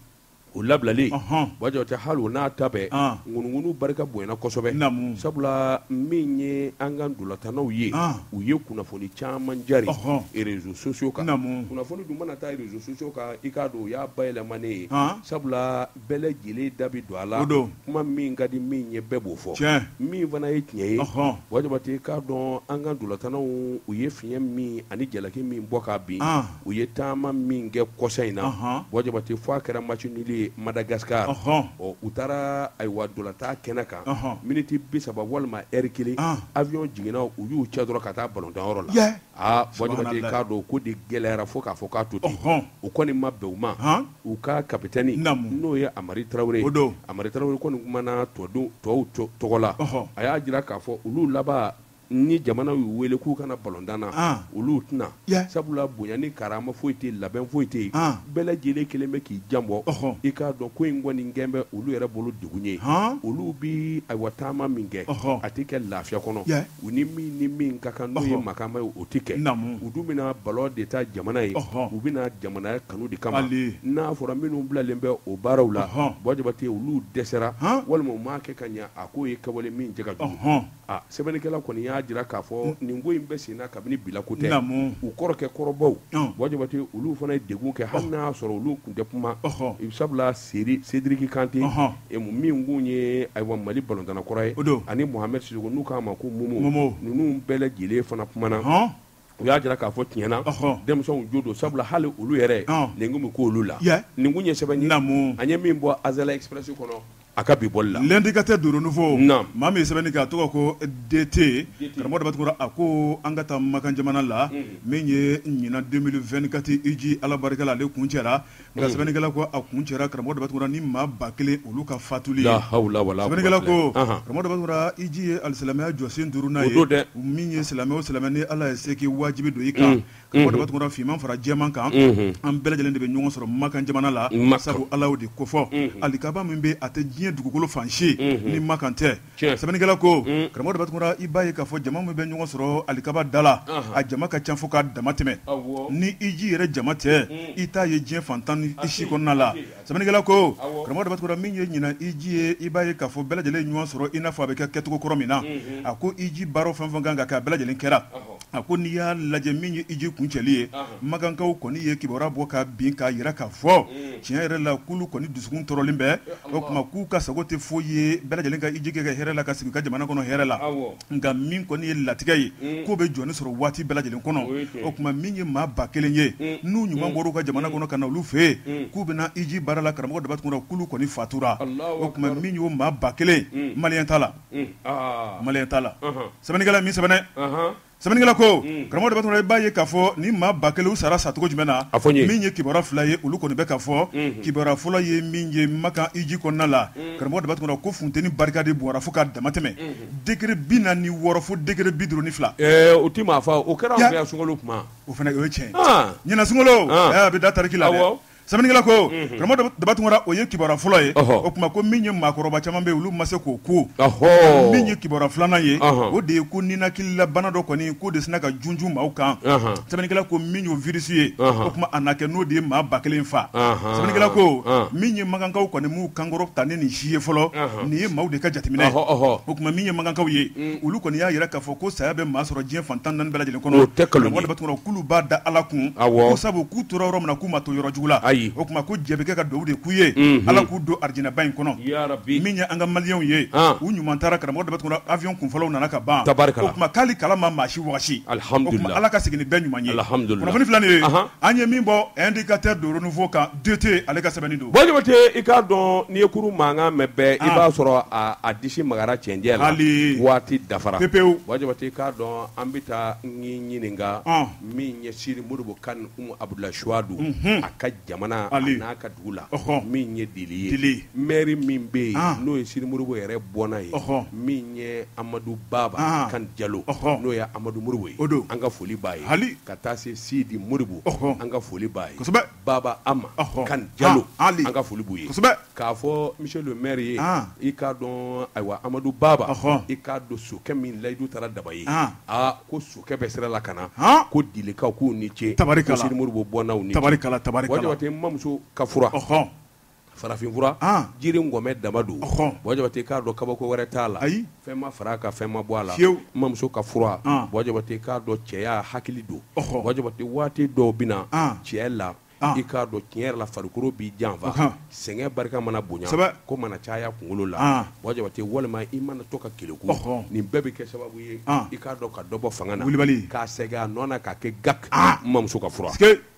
o labilalen Wajibatɛ hali o n'a ta bɛɛ ŋunuŋunu barika bonyana kosɛbɛ sabula min ye an ka ndolantannaw ye u ye kunnafoni caman jari réseaux sociaux kan kunnafoni dun mana taa réseaux sociaux kan i k'a dɔn o y'a bayɛlɛmanen ye sabula bɛɛ lajɛlen da bi don a la kuma min ka di min ye bɛɛ b'o fɔ min fana ye tiɲɛ ye Wajibatɛ i k'a dɔn an ka ndolantannaw u ye fiɲɛ min ani jalaki min bɔ k'a bin u ye taama min kɛ kɔsa in na Wajibatɛ fɔ a kɛra match nul ye ye Madagascar ɔ u taara ayiwa dolata kɛnɛ kan miniti bi saba walima heure kelen avion jiginna u y'u cɛ dɔrɔn ka taa ballontan yɔrɔ la aa Bɔjɔbate k'a dɔn ko de gɛlɛyara fo k'a fɔ k'a to ten u kɔni ma bɛn u ma u ka kapitɛni n'o ye Amari Tarawele Amari Tarawele kɔni kumana tɔw tɔgɔ la a y'a jira k'a fɔ olu laban ni jamana y'u wele k'u kana ballontan na olu tɛna sabula bonya ni karama foyi tɛ labɛn foyi tɛ yen bɛɛ lajɛlen kelen bɛ k'i janbɔ i k'a dɔn ko in kɔni gɛn bɛ olu yɛrɛ bolo degun ye olu bi ayiwa taama min kɛ a tɛ kɛ lafiya kɔnɔ u ni min ni min ka kan n'o ye makama ye o tɛ kɛ u dun bɛna ballon de ta jamana ye u bɛna jamana kanu de kama n'a fɔra minnu bilalen bɛ o baaraw la Bɔjɔbate olu dɛsɛra walima u m'a kɛ ka ɲɛ a k'o ye kɛwale min jɛ ka jugu a sɛbɛnnikɛla kɔni y'a jira k'a fɔ nin ko in bɛ sen na kabini bilako tɛ u kɔrɔkɛ kɔrɔbaw Bɔjɔbate olu fana ye degun kɛ hali n'a sɔrɔ olu tun tɛ kuma sabula Sediriki Kante min kun ye ayiwa Mali ballontanna kɔrɔ ye ani Mohamed Sisoko n'u k'a ma ko Momo ninnu bɛɛ lajɛlen fana kumana u y'a jira k'a fɔ tiɲɛna denmisɛnw jo don sabula hali olu yɛrɛ nin kun bɛ k'olu la nin kun ye sɛbɛn ye an ye min bɔ Azala Express kɔnɔ a ka bi bɔli la l'indicateur de renouveau maa min sɛbɛnni kɛ a tɔgɔ ko D T karamɔgɔ Dabatukura a ko an ka taa Makan jamana la min ye ɲinan deux mille vingt-quatre hiji ala barika la ale kun cɛra nka sɛbɛnnikɛla ko a kun cɛra karamɔgɔ Dabatukura ni maa ba kelen olu ka fatuli ye sɛbɛnnikɛla ko karamɔgɔ Dabatukura hiji ye alisilamɛya jɔsen duurunan ye min ye silamɛ o silamɛ ni ala ye se k'i wajibi don i kan karamɔgɔ Dabatukura finman fara jɛman kan an bɛɛ lajɛlen de bɛ ɲɔgɔn sɔrɔ Makan jamana la sabu ala y'o de kofɔ alikaba min bɛ a tɛ diɲɛ dugukolo fansi ni Makan tɛ sɛbɛnnikɛla ko karamɔgɔ Dabatukura i b'a ye k'a fɔ jama min bɛ ɲɔgɔn sɔrɔ alikaba da la a jama ka ca fo k'a dama tɛmɛ ni hiji yɛrɛ jama tɛ i t'a ye diɲɛ fantan ni si kɔnɔna la sɛbɛnnikɛla ko karamɔgɔ Dabatukura min ye ɲinan hiji ye i b'a ye k'a fɔ bɛɛ lajɛlen ɲɔgɔn sɔrɔ i n'a fɔ a bɛ kɛ kɛcogo kɔrɔ min na a ko hiji baaraw fɛn fɛn kan ka kɛ a bɛɛ lajɛlen kɛra a ko n'i y'a lajɛ min ye hiji kuncɛli ye Makankaw kɔni ye kibaruya bɔ ka bin k'a jira k'a fɔ tiɲɛ yɛrɛ la k'olu kɔni dusukun tɔɔrɔlen bɛ o tuma k'u ka sago tɛ foyi ye bɛɛ lajɛlen ka hiji kɛ ka hɛrɛ la ka sigi ka jamana kɔnɔ hɛrɛ la nka min kɔni ye latigɛ ye k'o bɛ jɔni sɔrɔ waati bɛɛ lajɛlen kɔnɔ o tuma min ye maa ba kelen ye n'u ɲuman bɔra u ka jamana kɔnɔ ka na olu fɛ yen k'u bɛna hiji baara la karamɔgɔ Dabatukura k'olu kɔni fatura o tuma min y'o maa ba kelen maliyɛn t'a la maliyɛn t'a la sɛbɛnnikɛla min sɛbɛnɛ sɛbɛnnikɛla ko karamɔgɔ Dabatukura i b'a ye k'a fɔ ni maa ba kelen u sara sacogo jumɛn na min ye kibaruya fila ye olu kɔni bɛ k'a fɔ kibaruya fɔlɔ ye min ye Makan hiji kɔnɔna la karamɔgɔ Dabatukura ko funteni barika de bɔra fo ka dama tɛmɛ degré bi naani ni wɔɔrɔ fo degré bi duuru ni fila o ti maa fa o kɛra anw fɛ yan sunkalo kuma o fana o ye tiɲɛ ɲinan sunkalo a bɛ da tariki la dɛ sɛbɛnnikɛla ko karamɔgɔ Dabatukura o ye kibaruya fɔlɔ ye o tuma ko min ye maakɔrɔba caman bɛ yen olu ma se k'o ko min ye kibaruya filanan ye o de ye ko ninakilila bana dɔ kɔni k'o de sina ka junjun maaw kan sɛbɛnnikɛla ko min y'o virus ye o tuma a na kɛ n'o de ye maa ba kelen fa sɛbɛnnikɛla ko min ye Makankaw kɔni m'u kankɔrɔ ta ni nin si ye fɔlɔ nin ye maaw de ka jateminɛ o tuma min ye Makankaw ye olu kɔni y'a jira k'a fɔ ko saya bɛ maa sɔrɔ diɲɛ fantan naani bɛɛ lajɛlen kɔnɔ karamɔgɔ Dabatukura k'olu b'a da ala kun ko sabu k'u tora yɔrɔ min na k'u ma to yɔrɔ jugu la o tuma ko jɛ bɛ kɛ ka dugawu de k'u ye ala k'u don arijinaba in kɔnɔ min ye an ka maliyɛnw ye u ɲuman taara karamɔgɔ Dabatukura avion kunfɔlɔw nana ka ban o tuma k'ali kala ma maa si wagasi o tuma ala ka segin ni bɛɛ ɲuman ye kunnafoni filanin ye an ye min bɔ indicateur de renouveau kan D T ale ka sɛbɛnni don Bɔjɔbate i k'a dɔn n'i ye kurun mankan mɛn bɛɛ i b'a sɔrɔ a disi magara cɛncɛn la waati dafara pepewu Bɔjɔbate i k'a dɔn an bɛ taa n'i ɲininka min ye Siri Modibo Kane Umu Abudulayi Suwadu a ka jamana n'a ka dugu la min ye Dili ye maire min bɛ yen n'o ye Siri Modibo yɛrɛ bɔnna ye min ye Amadu Baba Kane Jalo n'o ye Amadu Modibo ye an ka foli b'a ye ka taa se Sidi Modibo an ka foli b'a ye Baba Ama Kane Jalo an ka foli b'u ye k'a fɔ monsieur le maire ye i k'a dɔn ayiwa Amadu Baba i k'a dɔn sokɛ min layidu taara daba ye aa ko sokɛ bɛ sira la ka na ko Dilikaw k'u ni ce ko Siri Modibo bɔnnaw ni ce Bɔjɔbate n mamuso ka fura farafin fura jiri ngɔmɛ dama don Bɔjɔbate k'a dɔn kabako wɛrɛ t'a la fɛn ma fara a kan fɛn ma bɔ a la n mamuso ka fura Bɔjɔbate k'a dɔn cɛya hakili don Bɔjɔbate waati dɔw bɛ na cɛ la i k'a dɔn tiɲɛ yɛrɛ la farikolo b'i janfa sɛgɛn barika mana bonya ko mana caya kunkolo la Bɔjɔbate walima i mana to ka keleku nin bɛɛ bɛ kɛ sababu ye i k'a dɔn ka dɔ bɔ fanga na k'a sɛgɛn a nɔ na k'a kɛ gak n mamuso ka fura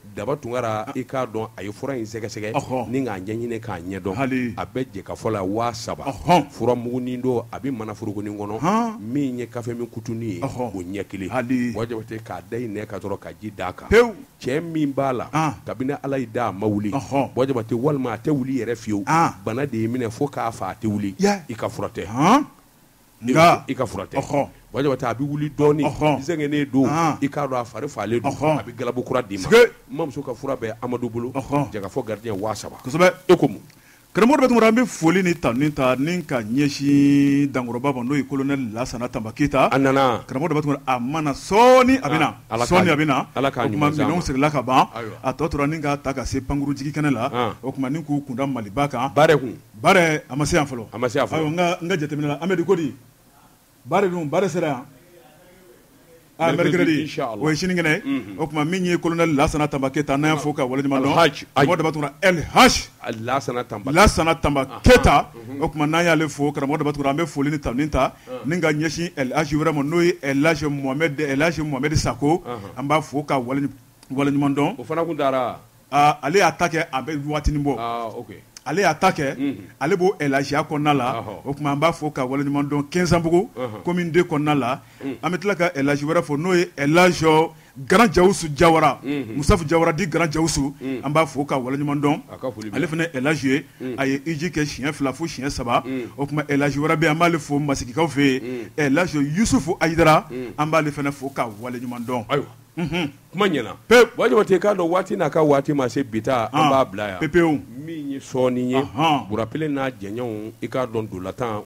daba tungara i k'a dɔn a ye fura in sɛgɛsɛgɛ ni k'a ɲɛɲini k'a ɲɛdɔn a bɛ jɛ ka fɔ la waa saba fura mugunin don a bɛ mana forokonin kɔnɔ min ye kafe min kutunin ye o ɲɛ kelen wajabate k'a da i nɛ ka dɔrɔn ka ji d'a kan cɛ min b'a la kabini ala y'i da a ma wuli wajabate walima a tɛ wuli yɛrɛ fiyewu bana de y'i minɛ fo k'a fa a tɛ wuli i ka fura tɛ i ka fura tɛ wajabate a bɛ wuli dɔɔnin sɛgɛnnen don i k'a dɔn a fari falen don a bɛ galabu kura d'i ma mamuso ka fura bɛ Amadu bolo jagafɔ gardien waa saba e ko mun karamɔgɔ bɛ tuma an bɛ foli ni ta ni ta ni ka ɲɛsin dankɔrɔba ma n'o ye colonel Lasana Tamba Keyita a nana karamɔgɔ bɛ tuma a mana sɔɔni a bɛna sɔɔni a bɛna o tuma minɛnw sirila ka ban a tɔ tora ni ka ta ka se pankuru jigi kɛnɛ la o tuma ni k'u kunda Maliba kan baara kun baara a ma se yan fɔlɔ a ma se yan fɔlɔ n ka n ka jateminɛ la Amadu Kodi baara dun baara sera yan ah mercredi o ye sinikɛnɛ o tuma min ye colonel Lasana Tamba Keyita n'an y'a fɔ ka waleɲuman dɔn karamɔgɔ daba tuma El Hadj Lasana Tamba Lasana Tamba Keyita o tuma n'an y'ale fo karamɔgɔ daba tuma an bɛ foli ni ta ni ta ni ka ɲɛsin El Hadj wɛrɛ ma n'o ye El Hadj Mohamed El Hadj Mohamed Sako an b'a fo ka waleɲuman dɔn o fana kun taara ale y'a ta kɛ a bɛ waatinin bɔ ale y'a ta kɛ ale b'o Elhadjiya kɔnɔna la o tuma an b'a fɔ ka waleɲuman dɔn Kɛnsanbugu commune deux kɔnɔna la an bɛ tila ka El Hadj wɛrɛ fɔ n'o ye El Hadj Garan Jawusu Jawara Musafu Jawara di Garan Jawusu an b'a fɔ ka waleɲuman dɔn ale fana El Hadj ye a ye hiji kɛ siɲɛ fila fo siɲɛ saba o tuma El Hadj wɛrɛ bɛ yen an b'ale fɔ Masigikaw fɛ yen El Hadj Yusufu Ayidara an b'ale fana fɔ ka waleɲuman dɔn kuma ɲɛna pewu wajabate k'a dɔn waati n'a ka waati ma se bi ta an b'a bila yan pepewu min ye sɔɔni ye burapele n'a jɛɲɔgɔnw i k'a dɔn dolatan